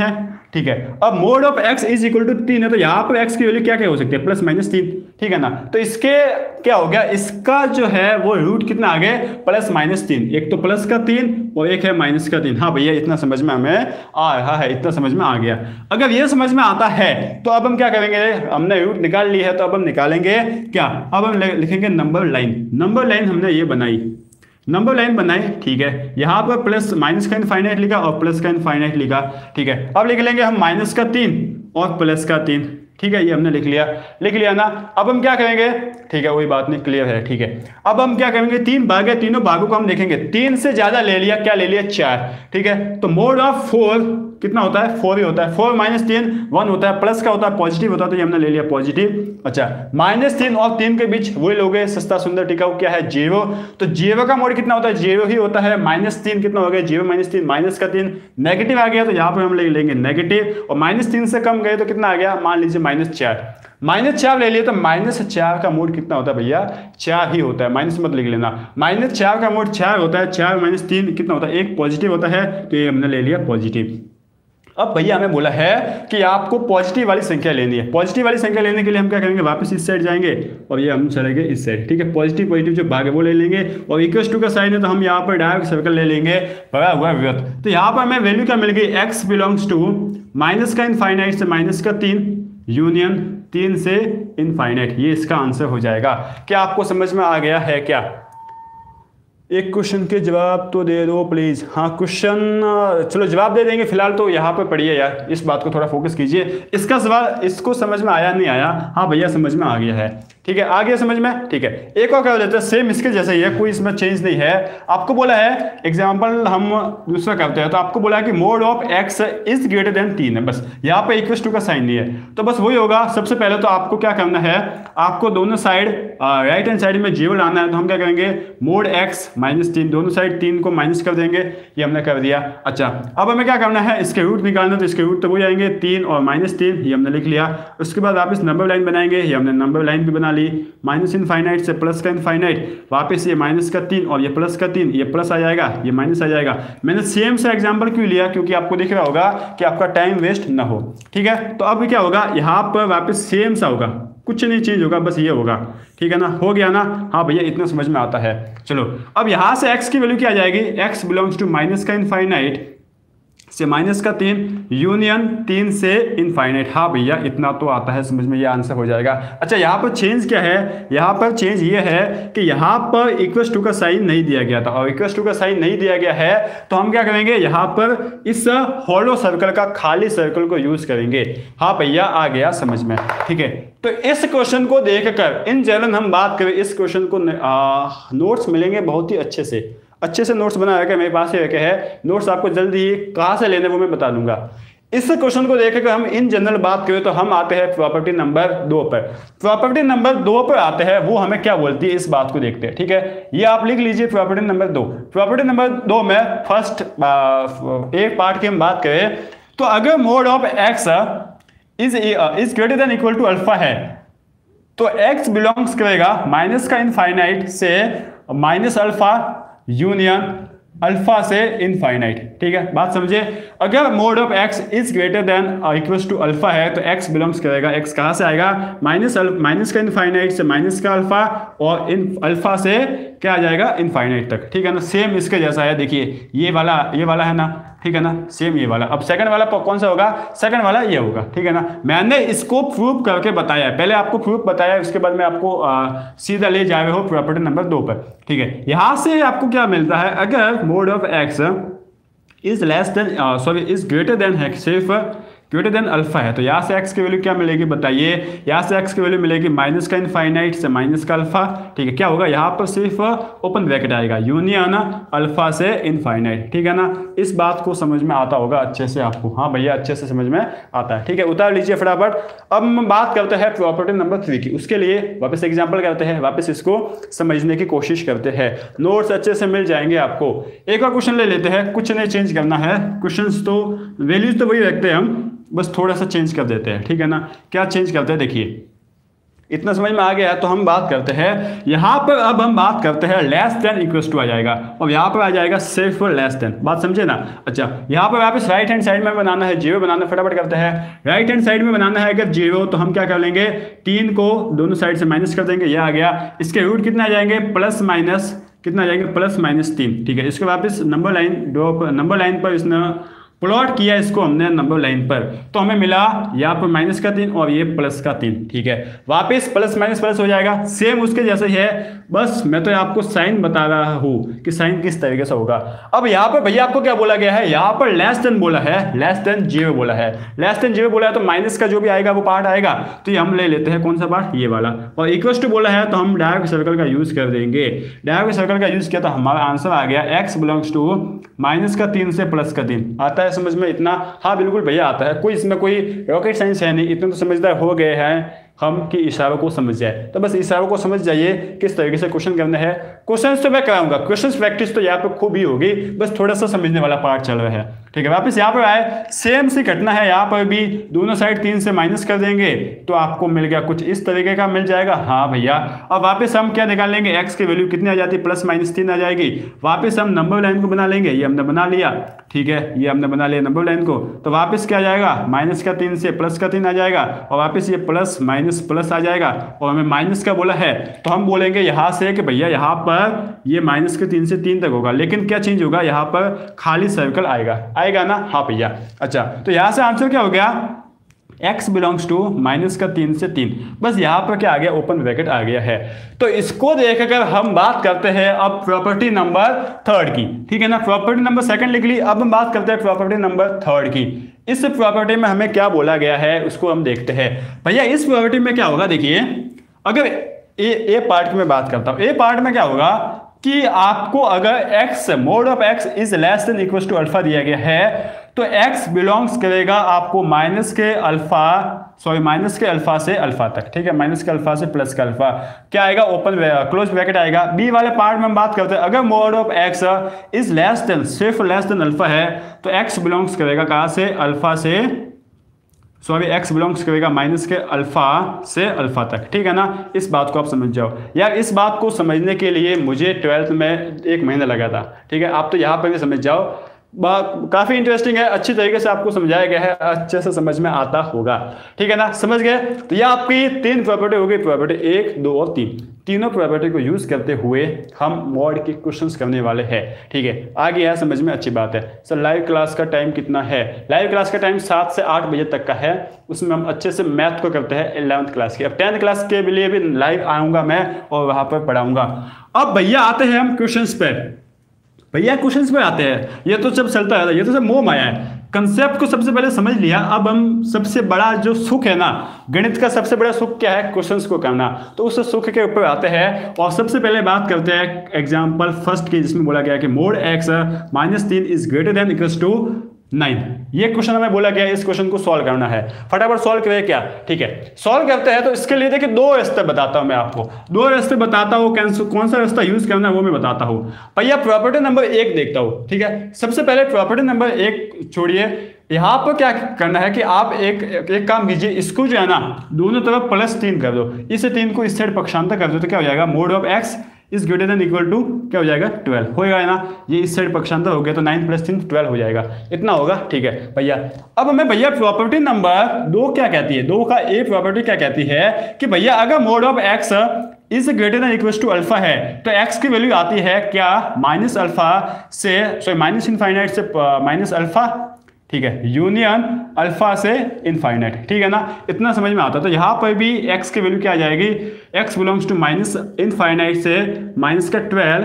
ठीक है। अब mod of x is equal to 3 है, तो यहाँ पर x की वैल्यू क्या क्या हो सकती है, प्लस माइनस 3, ठीक है ना। तो इसके क्या हो गया, इसका जो है वो रूट कितना आ गया, प्लस माइनस 3, एक तो प्लस का 3 और एक है माइनस का 3। हाँ भैया इतना समझ में हमें आ रहा है, इतना समझ में आ गया। अगर ये समझ में आता है तो अब हम क्या करेंगे, हमने रूट निकाल ली है तो अब हम निकालेंगे क्या, अब हम लिखेंगे नंबर लाइन। नंबर लाइन हमने ये बनाई, नंबर लाइन बनाई, ठीक है। यहां पर प्लस माइनस का इनफाइनाइट लिखा और प्लस का इनफाइनाइट लिखा, ठीक है। अब लिख लेंगे हम माइनस का 3 और प्लस का 3, ठीक है। ये हमने लिख लिया ना। अब हम क्या करेंगे, ठीक है, वही बात नहीं, क्लियर है, ठीक है। अब हम क्या करेंगे, 3 भाग है, तीनों भागों को हम देखेंगे, 3 से ज्यादा ले लिया, क्या ले लिया, 4, ठीक है। तो मोड ऑफ 4 कितना होता है, 4 ही होता है। 4 माइनस 3 1 होता है, प्लस का होता है, पॉजिटिव होता है, तो ये हमने ले लिया पॉजिटिव। अच्छा, माइनस 3 और 3 के बीच वही लोग सस्ता सुंदर टिकाऊ क्या है, 0। तो 0 का मोड कितना होता है, 0 ही होता है। माइनस 3 कितना हो गया, 0 माइनस 3, माइनस का 3 नेगेटिव आ गया, तो यहाँ पर हम लेंगे नेगेटिव, और माइनस 3 से कम गए तो कितना आ गया, मान लीजिए माइनस 4। माइनस 4 ले लिए तो माइनस 4 का मोड कितना होता है भैया, 4 ही होता है, माइनस मत लिख लेना। माइनस 4 का मोड 4 होता है, 4 माइनस 3 कितना होता है, 1 पॉजिटिव होता है, तो ये हमने ले लिया पॉजिटिव। अब भैया हमें बोला है कि आपको पॉजिटिव वाली संख्या लेनी है। पॉजिटिव वाली संख्या लेने के लिए हम क्या करेंगे, वापस इस साइड जाएंगे और ये हम चलेंगे इस साइड, ठीक है। पॉजिटिव पॉजिटिव जो भाग है वो ले लेंगे, और इक्वल टू का साइन है तो हम यहाँ पर डायरेक्ट सर्कल ले लेंगे, बड़ा हुआ वृत्त। तो यहाँ पर हमें वैल्यू क्या मिल गई, x बिलोंग्स टू माइनस का इनफाइनाइट से माइनस का 3 यूनियन 3 से इनफाइनाइट, ये इसका आंसर हो जाएगा। क्या आपको समझ में आ गया है क्या? एक क्वेश्चन के जवाब तो दे दो प्लीज। हाँ क्वेश्चन चलो जवाब दे देंगे, फिलहाल तो यहाँ पर पढ़िए यार, इस बात को थोड़ा फोकस कीजिए। इसका सवाल इसको समझ में आया नहीं आया, हाँ भैया समझ में आ गया है, ठीक है, आ गया समझ में, ठीक है। एक और कर देते हैं, सेम इसके जैसा ही है, कोई इसमें चेंज नहीं है। आपको बोला है एग्जाम्पल हम दूसरा करते हैं, तो आपको बोला है कि mod of x is greater than 3 है, बस यहाँ पे इक्वल टू का साइन नहीं है, तो बस वही होगा। सबसे पहले तो आपको क्या करना है, आपको दोनों साइड राइट हैंड साइड में 0 लाना है, तो हम क्या करेंगे, मोड x माइनस 3, दोनों साइड 3 को माइनस कर देंगे, ये हमने कर दिया। अच्छा, अब हमें क्या करना है, इसके रूट निकालना, तो इसके रूट तो वही आएंगे 3 और माइनस 3, ये हमने लिख लिया। उसके बाद वापस नंबर लाइन बनाएंगे, ये हमने नंबर लाइन भी बना ली, माइनस इनफाइनाइट से प्लस का इनफाइनाइट, वापस ये माइनस का 3 और ये प्लस का 3, ये प्लस आ जाएगा, ये माइनस आ जाएगा। मैंने सेम से एग्जांपल क्यों लिया, क्योंकि आपको दिख रहा होगा कि आपका टाइम वेस्ट ना हो, ठीक है। तो अब क्या होगा, यहाँ पर वापस सेम सा होगा, कुछ नहीं चेंज होगा, बस ये होगा, ठीक है ना, हो गया ना। हाँ भैया इतना समझ में आता है। चलो अब यहाँ से x की वैल्यू क्या आ जाएगी, x बिलोंग्स टू माइनस का इनफाइनाइट से माइनस का 3 यूनियन 3 से इनफाइनाइट। हाँ भैया इतना तो आता है समझ में, ये आंसर हो जाएगा। अच्छा यहाँ पर चेंज क्या है, यहाँ पर चेंज ये है कि यहाँ पर इक्वल टू का साइन नहीं दिया गया था, और इक्वल टू का साइन नहीं दिया गया है तो हम क्या करेंगे, यहाँ पर इस हॉलो सर्कल का खाली सर्कल को यूज करेंगे। हाँ भैया आ गया समझ में, ठीक है। तो इस क्वेश्चन को देखकर इन जनरल हम बात करें, इस क्वेश्चन को नोट्स मिलेंगे बहुत ही अच्छे से नोट्स बना रखे, मेरे पास ही रखे हैं नोट्स, आपको जल्दी ही कहाँ से लेने वो मैं बता दूंगा। इस क्वेश्चन को देखकर हम इन जनरल बात करें तो हम आते हैं प्रॉपर्टी नंबर 2 पर। प्रॉपर्टी नंबर 2 पर आते हैं, वो हमें क्या बोलती है इस बात को देखते हैं, ठीक है। ये आप लिख लीजिए प्रॉपर्टी नंबर 2। प्रॉपर्टी नंबर 2 में फर्स्ट एक पार्ट की हम बात करें तो अगर mod of x is greater than equal to alpha है तो x बिलोंग्स करेगा माइनस का इनफाइनाइट से माइनस अल्फा यूनियन अल्फा से इनफाइनाइट, ठीक है, बात समझे। अगर mod of x is greater than equals to alpha है तो x बिलोंग्स करेगा, x कहाँ से आएगा, माइनस का इनफाइनाइट से माइनस का अल्फा और इन अल्फा से क्या आ जाएगा, इनफाइनाइट तक, ठीक है ना। सेम इसके जैसा है, देखिए ये वाला है ना, ठीक है ना, सेम ये वाला। अब सेकंड वाला कौन सा होगा, सेकंड वाला ये होगा, ठीक है ना। मैंने इसको प्रूव करके बताया है, पहले आपको प्रूफ बताया, उसके बाद में आपको सीधा ले जा रहे हो प्रॉपर्टी नंबर 2 पर, ठीक है। यहां से आपको क्या मिलता है, अगर mod of x is is greater than x, सिर्फ ग्रेटर देन अल्फा है, तो यहाँ से x की वैल्यू क्या मिलेगी बताइए, यहाँ से x की वैल्यू मिलेगी माइनस का इनफाइनाइट से माइनस का अल्फा, ठीक है। क्या होगा, यहाँ पर सिर्फ ओपन ब्रैकेट आएगा, यूनियन अल्फा से इनफाइनाइट, ठीक है ना। इस बात को समझ में आता होगा अच्छे से आपको, हाँ भैया अच्छे से समझ में आता है, ठीक है। उतार लीजिए फटाफट। अब हम बात करते हैं प्रॉपर्टी नंबर 3 की, उसके लिए वापस एग्जाम्पल करते हैं, वापस इसको समझने की कोशिश करते हैं, नोट्स अच्छे से मिल जाएंगे आपको। एक और क्वेश्चन ले लेते हैं, कुछ नहीं चेंज करना है, क्वेश्चन तो वैल्यूज तो वही रखते हैं हम, बस थोड़ा सा चेंज कर देते हैं, ठीक है ना। क्या चेंज करते हैं देखिए, इतना समझ में आ गया है। तो हम बात करते हैं यहां पर, अब हम बात करते हैं लेस देन इक्वल टू आ जाएगा और यहां पर आ जाएगा सिर्फ लेस देन, बात समझे ना। अच्छा यहां पर वापस राइट हैंड साइड में बनाना है, 0 बनाना, फटाफट करते हैं। राइट हैंड साइड में बनाना है अगर 0 तो हम क्या कर लेंगे, 3 को दोनों साइड से माइनस कर देंगे, ये आ गया। इसके रूट कितना आ जाएंगे, प्लस माइनस कितना आ जाएंगे, प्लस माइनस 3, ठीक है। इसके वापस number line draw, number line पर इसने प्लॉट किया इसको हमने नंबर लाइन पर, तो हमें मिला यहाँ पर माइनस का 3 और ये प्लस का 3, ठीक है। वापस प्लस माइनस प्लस हो जाएगा, सेम उसके जैसे ही है, बस मैं तो आपको साइन बता रहा हूँ कि साइन किस तरीके से होगा। अब यहाँ पर भैया आपको क्या बोला गया है, यहाँ पर लेस देन बोला है, लेस देन 0 बोला है, लेस देन 0 बोला है तो माइनस का जो भी आएगा वो पार्ट आएगा, तो ये हम ले लेते हैं कौन सा पार्ट, ये वाला। और इक्वल टू बोला है तो हम डायरेक्ट सर्कल का यूज कर देंगे, डायरेक्ट सर्कल का यूज किया तो हमारा आंसर आ गया x बिलोंग्स टू माइनस का 3 से प्लस का 3। आता है समझ में इतना, हाँ बिल्कुल भैया आता है, कोई इसमें कोई रॉकेट साइंस है नहीं, इतने तो समझदार हो गए हैं हम कि इशारों को समझ जाए। तो बस इशारों को समझ जाइए किस तरीके से क्वेश्चन करना है। क्वेश्चंस तो मैं कराऊंगा, क्वेश्चंस प्रैक्टिस तो यहाँ पे खूब ही होगी, बस थोड़ा सा समझने वाला पार्ट चल रहा है, ठीक है। वापस यहाँ पर आए, सेम सी घटना है, यहाँ पर भी दोनों साइड 3 से माइनस कर देंगे तो आपको मिल गया कुछ इस तरीके का मिल जाएगा, हाँ भैया। अब वापस हम क्या निकाल लेंगे, x की वैल्यू कितनी आ जाती है, प्लस माइनस 3 आ जाएगी। वापस हम नंबर लाइन को बना लेंगे, ये हमने बना लिया, ठीक है, ये हमने बना लिया नंबर लाइन को। तो वापस क्या आ जाएगा, माइनस का 3 से प्लस का 3 आ जाएगा और वापस ये प्लस माइनस प्लस आ जाएगा और हमें माइनस का बोला है तो हम बोलेंगे यहां से कि भैया यहां पर ये माइनस के 3 से 3 तक होगा, लेकिन क्या चेंज होगा, यहां पर खाली सर्कल आएगा, आएगा ना, हाँ भैया। अच्छा तो यहां से आंसर क्या हो गया, x बिलोंग्स टू माइनस का 3 से 3, बस यहां पर क्या आ गया, ओपन ब्रैकेट आ गया है। तो इसको देखकर हम बात करते हैं अब प्रॉपर्टी नंबर 3 की, ठीक है ना। प्रॉपर्टी नंबर 2 लिख ली, अब हम बात करते हैं प्रॉपर्टी नंबर 3 की। इस प्रॉपर्टी में हमें क्या बोला गया है उसको हम देखते हैं। भैया इस प्रॉपर्टी में क्या होगा, देखिए अगर ए पार्ट की मैं बात करता हूं, ए पार्ट में क्या होगा कि आपको अगर x mod of x is less than equal to alpha दिया गया है तो x बिलोंग्स करेगा आपको माइनस के अल्फा से अल्फा तक, ठीक है, माइनस के अल्फा से प्लस का अल्फा, क्या आएगा, ओपन क्लोज ब्रैकेट आएगा। बी वाले पार्ट में हम बात करते हैं, अगर mod of x is less than, सिर्फ लेस देन अल्फा है तो x बिलोंग्स करेगा कहां से, अल्फा से, x बिलोंग्स करेगा माइनस के अल्फा से अल्फा तक, ठीक है ना। इस बात को आप समझ जाओ यार, इस बात को समझने के लिए मुझे 12th में 1 महीना लगा था, ठीक है। आप तो यहाँ पर भी समझ जाओ, काफी इंटरेस्टिंग है, अच्छी तरीके से आपको समझाया गया है, अच्छे से समझ में आता होगा, ठीक है ना, समझ गए। तो ये आपकी 3 प्रॉपर्टी हो गई, प्रॉपर्टी 1, 2 और 3, तीनों प्रॉपर्टी को यूज करते हुए हम मॉड के क्वेश्चंस करने वाले हैं, ठीक है। आगे है समझ में, अच्छी बात है। सर लाइव क्लास का टाइम कितना है, लाइव क्लास का टाइम 7 से 8 बजे तक का है, उसमें हम अच्छे से मैथ को करते हैं 11th क्लास की। अब 10th क्लास के लिए भी लाइव आऊंगा मैं और वहां पर पढ़ाऊंगा। अब भैया आते हैं हम क्वेश्चंस पे, भैया क्वेश्चंस पे आते हैं, ये तो सब चलता है, ये तो सब मोह माया है। कंसेप्ट को सबसे पहले समझ लिया, अब हम सबसे बड़ा जो सुख है ना, गणित का सबसे बड़ा सुख क्या है, क्वेश्चंस को करना, तो उस सुख के ऊपर आते हैं और सबसे पहले बात करते हैं एग्जांपल फर्स्ट की, जिसमें बोला गया कि mode x minus 3 is greater than equals to 9। ये क्वेश्चन हमें बोला गया है, इस क्वेश्चन को सॉल्व करना है, फटाफट सॉल्व करें क्या, ठीक है। सॉल्व करते हैं तो इसके लिए देखिए 2 रास्ते बताता हूं मैं आपको, 2 रास्ते बताता हूं, कौन सा रास्ता यूज करना है वो मैं बताता हूं। भैया प्रॉपर्टी नंबर 1 देखता हूं, ठीक है। सबसे पहले प्रॉपर्टी नंबर 1 छोड़िए, यहां पर क्या करना है कि आप एक काम कीजिए, इसको जो है ना दोनों तरफ +3 कर दो, इस 3 को इस साइड पक्षांतर कर दो तो क्या हो जाएगा, mod of x is greater than equal to क्या हो जाएगा, 12 होएगा ना। ये इस साइड पक्षांतर हो गया तो 9 + 3 12 हो जाएगा, इतना होगा, ठीक है भैया। अब हमें भैया प्रॉपर्टी नंबर 2 क्या कहती है, 2 का ए प्रॉपर्टी क्या कहती है कि भैया अगर mod of x is greater than equal to alpha है तो x की वैल्यू आती है क्या, माइनस अल्फा से, माइनस इनफाइनाइट से माइनस अल्फा, ठीक है, यूनियन अल्फा से इनफाइनाइट, ठीक है ना, इतना समझ में आता। तो यहां पर भी x की वैल्यू क्या आ जाएगी, x belongs to minus infinite से माइनस का 12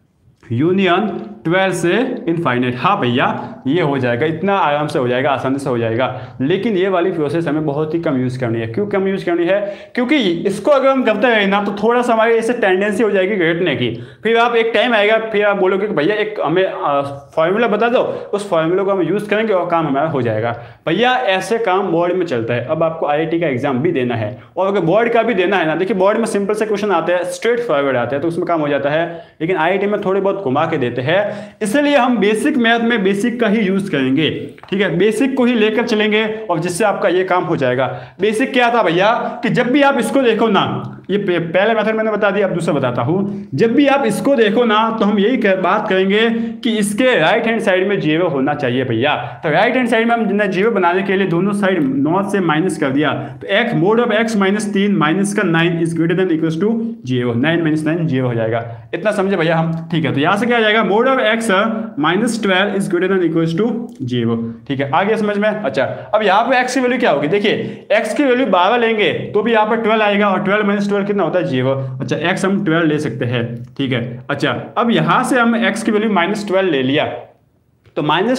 यूनियन 12 से इनफाइनाइट, हाँ भैया ये हो जाएगा, इतना आराम से हो जाएगा, आसानी से हो जाएगा। लेकिन ये वाली प्रोसेस हमें बहुत ही कम यूज करनी है। क्यों कम यूज करनी है, क्योंकि इसको अगर हम करते रहे ना तो थोड़ा सा हमारी ऐसे टेंडेंसी हो जाएगी घटने की, फिर आप एक टाइम आएगा फिर आप बोलोगे कि भैया एक हमें फॉर्मूला बता दो, उस फॉर्मूला को हम यूज करेंगे और काम हमारा हो जाएगा। भैया ऐसे काम बोर्ड में चलता है। अब आपको IIT का एग्जाम भी देना है और अगर बोर्ड का भी देना है ना, देखिए बोर्ड में सिंपल से क्वेश्चन आते हैं, स्ट्रेट फॉरवर्ड आते हैं तो उसमें काम हो जाता है, लेकिन IIT में थोड़े बहुत घुमा के देते हैं इसलिए हम बेसिक मैथ में बेसिक का ही यूज करेंगे, ठीक है, बेसिक को ही लेकर चलेंगे और जिससे आपका ये काम हो जाएगा। बेसिक क्या था भैया कि जब भी आप इसको देखो ना, ये पहले मेथड मैंने बता दिया, अब दूसरा बताता हूं। जब भी आप इसको देखो ना तो हम यही बात करेंगे कि इसके राइट हैंड साइड में 0 होना चाहिए भैया। तो राइट हैंड साइड में हम 0 बनाने के लिए दोनों साइड नॉट से माइनस कर दिया, तो x mod of x minus 3 minus का 9 is greater than equals to 0, 9 minus 9 0 हो जाएगा। इतना समझे भैया हम, ठीक है। तो यहां से क्या आ जाएगा, mod of x minus 12 is greater than equals to 0, ठीक है, आ गया समझ में। अच्छा, अब यहाँ पे x की वैल्यू क्या होगी, देखिए x की वैल्यू 12 लेंगे तो भी यहाँ पर 12 आएगा, और 12 माइनस 12 कितना होता है 0। अच्छा, x हम 12 ले सकते हैं, ठीक है। अच्छा, अब यहां से हम x की वैल्यू माइनस 12 ले लिया, तो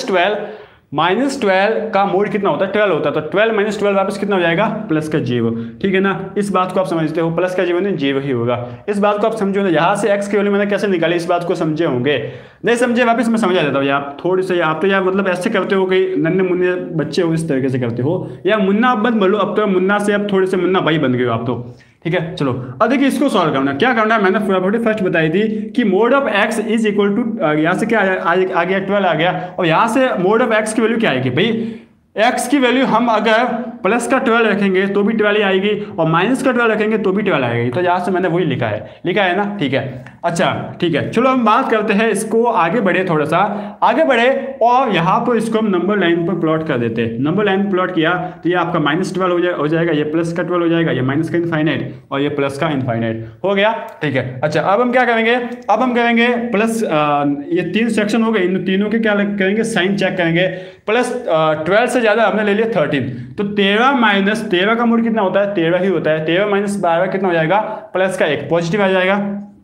माइनस 12 का मोड कितना होता है 12 होता है, तो 12 माइनस 12 वापस कितना हो जाएगा प्लस का 0, ठीक है ना। इस बात को आप समझते हो, प्लस का 0 नहीं 0 ही होगा। इस बात को आप समझो ना, यहाँ से x की वैल्यू मैंने कैसे निकाली, इस बात को समझे होंगे। नहीं समझे वापस मैं समझा देता हूँ यार, थोड़ी सी आप तो यार मतलब ऐसे करते हो कि नन्हे मुन्ने बच्चे हो, इस तरीके से करते हो या मुन्ना अब मत बोलो, अब तो मुन्ना से अब थोड़े से मुन्ना भाई बन गए हो आप तो, ठीक है। चलो अब देखिए इसको सॉल्व करना, क्या करना है, मैंने प्रॉपर्टी फर्स्ट बताई थी कि mod of x is equal to, यहाँ से क्या आ गया 12 आ गया, और यहाँ से मोड ऑफ x की वैल्यू क्या आएगी भाई, x की वैल्यू हम अगर प्लस का 12 रखेंगे तो भी 12 ही आएगी, और माइनस का 12 रखेंगे तो भी 12 आएगी। तो यहाँ से मैंने वही लिखा है ना, ठीक है। अच्छा ठीक है, चलो हम बात करते हैं इसको, आगे बढ़े, थोड़ा सा आगे बढ़े, और यहाँ पर इसको हम नंबर लाइन पर प्लॉट कर देते हैं। नंबर लाइन प्लॉट किया तो ये आपका -12 हो जाएगा, ये प्लस का 12 हो जाएगा, ये माइनस का इनफाइनाइट और ये प्लस का इनफाइनाइट हो गया, ठीक है। अच्छा, अब हम क्या करेंगे, अब हम करेंगे प्लस, ये 3 सेक्शन हो गए, इन तीनों के क्या करेंगे, साइन चेक करेंगे। प्लस 12 से ज्यादा हमने ले लिया 13, तो 13 माइनस 13 का मोड कितना होता है 13 ही होता है, 13 माइनस 12 कितना हो जाएगा प्लस का 1, पॉजिटिव आ जाएगा,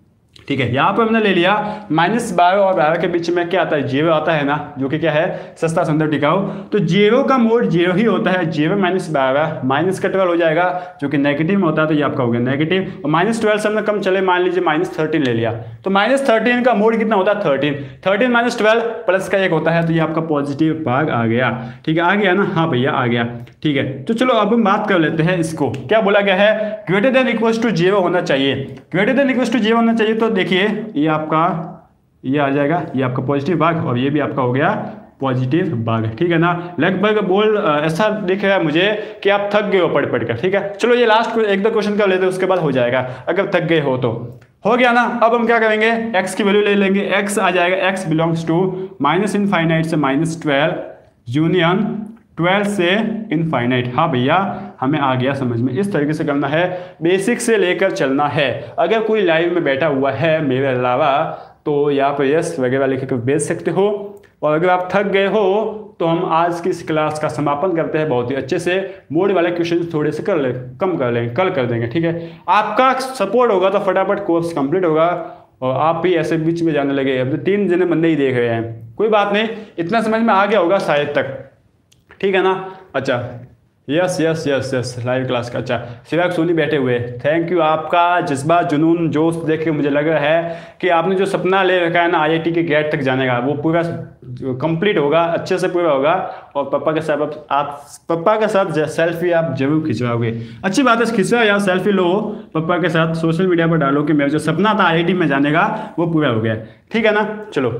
ठीक है। यहाँ पर हमने ले लिया -12 और 12 के बीच में क्या आता है 0 आता है ना, जो कि क्या है सस्ता सुंदर टिकाऊ, तो 0 का मोड 0 ही होता है, 0 माइनस 12 माइनस का 12 हो जाएगा जो कि नेगेटिव में होता है, तो ये आपका हो गया नेगेटिव, और -12 से हमने कम चले, मान लीजिए -13 ले लिया, तो -13 का मोड कितना होता है 13 माइनस 12 प्लस का 1 होता है, तो ये आपका पॉजिटिव भाग आ गया, ठीक है। आ गया ना, हाँ भैया आ गया, ठीक है। तो चलो अब हम बात कर लेते हैं, इसको क्या बोला गया है, ग्रेटर देन इक्वल्स टू 0 होना चाहिए, ग्रेटर देन इक्वल्स टू 0 होना चाहिए। तो देखिए ये आपका ये आ जाएगा, ये आपका पॉजिटिव भाग, और ये भी आपका हो गया पॉजिटिव भाग, ठीक है ना। लगभग बोल ऐसा दिख रहा है मुझे कि आप थक गए हो पढ़ कर, ठीक है। चलो ये लास्ट 1-2 क्वेश्चन कर लेते हैं, उसके बाद हो जाएगा, अगर थक गए हो तो हो गया ना। अब हम क्या करेंगे, x की वैल्यू ले लेंगे, x आ जाएगा, x belongs to minus infinite से -12 यूनियन 12 से इनफाइनाइट। हाँ भैया हमें आ गया समझ में, इस तरीके से करना है, बेसिक से लेकर चलना है। अगर कोई लाइव में बैठा हुआ है मेरे अलावा तो यहाँ पर यस वगैरह लिख कर भेज सकते हो, और अगर आप थक गए हो तो हम आज की इस क्लास का समापन करते हैं बहुत ही अच्छे से। मोड वाले क्वेश्चन थोड़े से कम कर लेंगे, कल कर देंगे, ठीक है। आपका सपोर्ट होगा तो फटाफट कोर्स कंप्लीट होगा, और आप भी ऐसे बीच में जाने लगे, अब तो 3 जने बंदे ही देख रहे हैं, कोई बात नहीं, इतना समझ में आ गया होगा शायद तक, ठीक है ना। अच्छा yes yes yes yes live class का, अच्छा सिवाक सोनी बैठे हुए, थैंक यू, आपका जज्बा जुनून जोश देख के मुझे लग रहा है कि आपने जो सपना ले रखा है ना IIT के गेट तक जाने का, वो पूरा कंप्लीट होगा, अच्छे से पूरा होगा, और पापा के साथ आप पापा के साथ सेल्फी आप जरूर खिंचवाओगे। अच्छी बात है, खिंचवाओ यार, सेल्फी लो पापा के साथ, सोशल मीडिया पर डालो कि मेरा जो सपना था IIT में जाने का वो पूरा हो गया, ठीक है ना। चलो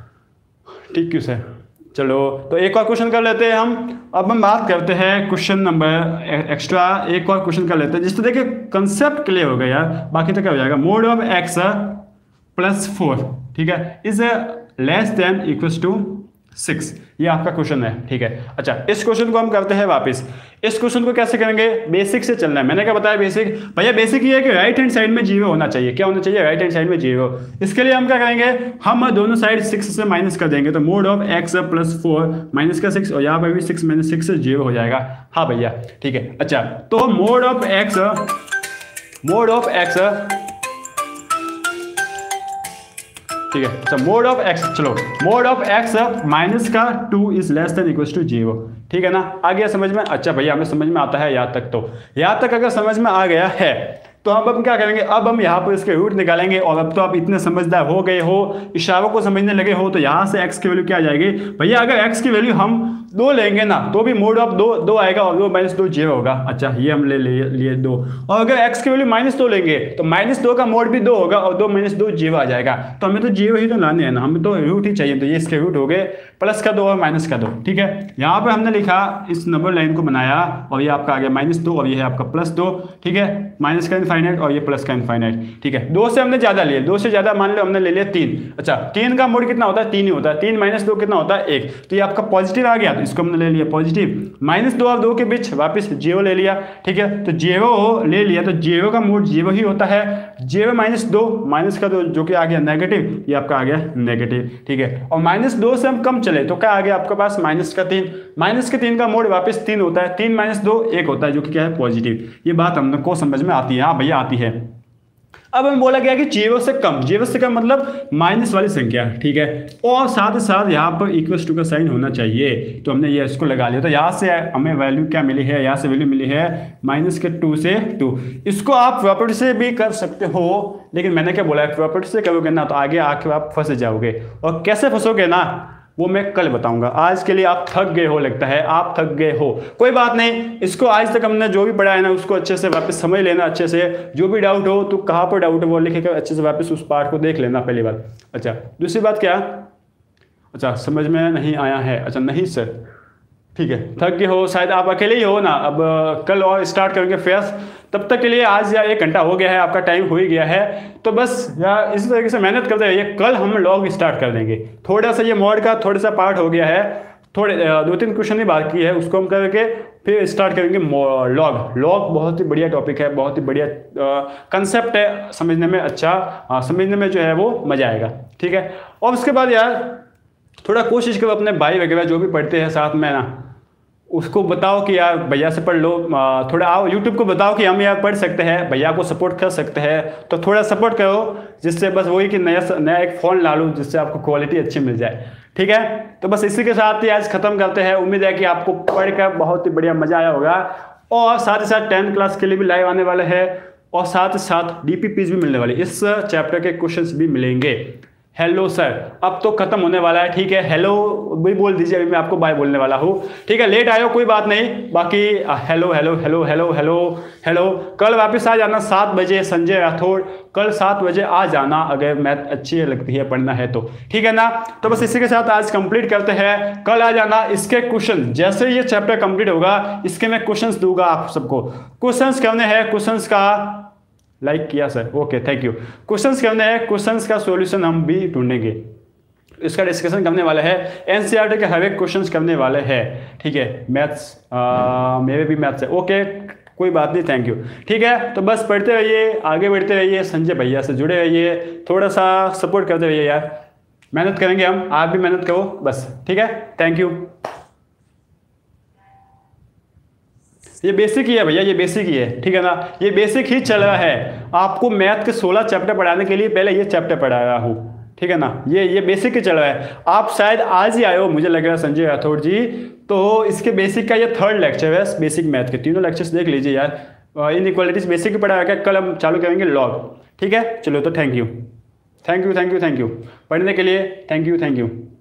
ठीक क्यों सर, चलो तो एक और क्वेश्चन कर लेते हैं हम। अब हम बात करते हैं क्वेश्चन नंबर एक्स्ट्रा, एक और क्वेश्चन कर लेते हैं जिससे देखिए कंसेप्ट क्लियर हो गया यार, बाकी तो क्या हो जाएगा, मोड ऑफ x +4, ठीक है, is less than equals to 6, ये आपका क्वेश्चन है, ठीक है। अच्छा इस क्वेश्चन को हम करते हैं वापस, इस क्वेश्चन को कैसे करेंगे, बेसिक से चलना है। मैंने क्या बताया बेसिक, भैया बेसिक ये है कि राइट हैंड साइड में 0 होना चाहिए, क्या होना चाहिए राइट हैंड साइड में 0। इसके लिए हम क्या करेंगे, हम दोनों साइड 6 से माइनस कर देंगे, तो मोड ऑफ x +4 माइनस का 6, और यहाँ पर भी 6 - 6 से 0 हो जाएगा। हाँ भैया ठीक है। अच्छा तो मोड ऑफ x ठीक है, अच्छा मोड ऑफ x, चलो mod of x -2 is less than equals to 0, ठीक है ना। आ गया समझ में, अच्छा भैया हमें समझ में आता है यहाँ तक, तो यहाँ तक अगर समझ में आ गया है तो अब क्या करेंगे, अब हम यहाँ पर इसके रूट निकालेंगे। और अब तो आप इतने समझदार हो गए हो, इशारों को समझने लगे हो, तो यहाँ से x की वैल्यू क्या आ जाएगी भैया, अगर x की वैल्यू हम 2 लेंगे ना तो भी मोड ऑफ 2 आएगा और 2 - 2 0 होगा। अच्छा ये हम ले लिए 2, और अगर x की वैल्यू -2 लेंगे तो -2 का मोड भी 2 होगा और 2 - 2 0 आ जाएगा। तो हमें तो 0 ही तो लाने हैं ना, हमें तो रूट ही चाहिए। तो ये इसके रूट हो गए प्लस का 2 और माइनस का 2। ठीक है, यहाँ पर हमने लिखा इस नंबर लाइन को बनाया और ये आपका आ गया -2 और ये है आपका +2। ठीक है, माइनस का इनफाइनाइट और ये प्लस का इनफाइनाइट। ठीक है, 2 से हमने ज्यादा लिए, 2 से ज्यादा मान लो हमने ले लिया 3। अच्छा 3 का मोड कितना होता है, 3 ही होता है। 3 - 2 कितना होता है 1, तो ये आपका पॉजिटिव आ गया, तो इसको हमने ले लिया पॉजिटिव। -2 और 2 के बीच वापस 0 ले लिया। ठीक है, तो 0 ले लिया, तो 0 का मोड 0 ही होता है। 0 - 2 माइनस का 2 जो कि आ गया नेगेटिव, ये आपका आ गया नेगेटिव। ठीक है, और -2 से हम कम चले तो क्या आ गया आपके पास -3। -3 का मोड वापस 3 होता है। 3 - 2 1 होता है, जो कि क्या है पॉजिटिव। ये बात हमको समझ में आती है, हाँ भैया आती है। अब हमें बोला गया कि 0 से कम, 0 से कम मतलब माइनस वाली संख्या। ठीक है, और साथ ही साथ यहाँ पर इक्वल टू का साइन होना चाहिए, तो हमने ये इसको लगा लिया। तो यहाँ से हमें वैल्यू क्या मिली है, यहाँ से वैल्यू मिली है -2 से 2। इसको आप प्रॉपर्टी से भी कर सकते हो, लेकिन मैंने क्या बोला है, प्रॉपर्टी से करोगे ना तो आगे आके आप फंस जाओगे। और कैसे फंसोगे ना वो मैं कल बताऊंगा। आज के लिए आप थक गए हो, लगता है आप थक गए हो। कोई बात नहीं, इसको आज तक हमने जो भी पढ़ा है ना उसको अच्छे से वापस समझ लेना। अच्छे से जो भी डाउट हो तो कहाँ पर डाउट है वो लिख कर अच्छे से वापस उस पार्ट को देख लेना, पहली बात। अच्छा दूसरी बात क्या, अच्छा समझ में नहीं आया है, अच्छा नहीं सर ठीक है, थक गए हो शायद, आप अकेले ही हो ना। अब कल और स्टार्ट करेंगे फेस, तब तक के लिए आज या 1 घंटा हो गया है, आपका टाइम हो ही गया है। तो बस या इस तरीके से मेहनत करते रहिए, कल हम लॉग स्टार्ट कर देंगे। थोड़ा सा ये मॉड का थोड़ा सा पार्ट हो गया है, थोड़े 2-3 क्वेश्चन ही बाकी है, उसको हम करके फिर स्टार्ट करेंगे लॉग। लॉग बहुत ही बढ़िया टॉपिक है, बहुत ही बढ़िया कंसेप्ट है, समझने में अच्छा, समझने में जो है वो मजा आएगा। ठीक है, और उसके बाद यार थोड़ा कोशिश करो अपने भाई वगैरह जो भी पढ़ते हैं साथ में ना, उसको बताओ कि यार भैया से पढ़ लो। थोड़ा आओ यूट्यूब को बताओ कि हम यार पढ़ सकते हैं, भैया को सपोर्ट कर सकते हैं, तो थोड़ा सपोर्ट करो, जिससे बस वही कि नया एक फ़ोन ला लूँ जिससे आपको क्वालिटी अच्छी मिल जाए। ठीक है, तो बस इसी के साथ ही आज खत्म करते हैं। उम्मीद है कि आपको पढ़कर बहुत ही बढ़िया मजा आया होगा, और साथ ही साथ 10th क्लास के लिए भी लाइव आने वाले हैं, और साथ ही साथ DPPs भी मिलने वाले, इस चैप्टर के क्वेश्चंस भी मिलेंगे। हेलो सर, अब तो खत्म होने वाला है। ठीक है, हेलो भी बोल दीजिए, अभी मैं आपको बाय बोलने वाला हूँ। ठीक है, लेट आए हो कोई बात नहीं, बाकी hello hello hello hello hello hello. कल वापस आ जाना 7 बजे, संजय राठौड़ कल 7 बजे आ जाना, अगर मैथ अच्छी लगती है पढ़ना है तो। ठीक है ना, तो बस इसी के साथ आज कंप्लीट करते हैं। कल आ जाना, इसके क्वेश्चन जैसे ये चैप्टर कंप्लीट होगा इसके मैं क्वेश्चंस दूंगा आप सबको। क्वेश्चंस करने हैं, क्वेश्चंस का लाइक किया sir, okay thank you. Questions करने हैं, क्वेश्चंस का सॉल्यूशन हम भी ढूंढेंगे, इसका डिस्कशन करने वाला है, एनसीईआरटी के हर एक क्वेश्चंस करने वाले हैं। ठीक है, मैथ्स मेरे भी मैथ्स है, ओके कोई बात नहीं, थैंक यू। ठीक है, तो बस पढ़ते रहिए, आगे बढ़ते रहिए, संजय भैया से जुड़े रहिए, थोड़ा सा सपोर्ट करते रहिए यार, मेहनत करेंगे हम, आप भी मेहनत करो बस। ठीक है, थैंक यू। ये बेसिक ही है भैया, ये बेसिक ही है। ठीक है ना, ये बेसिक ही चल रहा है। आपको मैथ के 16 चैप्टर पढ़ाने के लिए पहले ये चैप्टर पढ़ा रहा हूँ। ठीक है ना, ये बेसिक ही चल रहा है। आप शायद आज ही आए हो मुझे लग रहा है संजय राठौड़ जी, तो इसके बेसिक का ये 3rd लेक्चर है बेसिक मैथ के। तीनों लेक्चर्स देख लीजिए यार, इनइक्वालिटीज बेसिक ही पढ़ा है, कल हम चालू करेंगे लॉग। ठीक है, चलो तो thank you thank you thank you thank you पढ़ने के लिए, थैंक यू।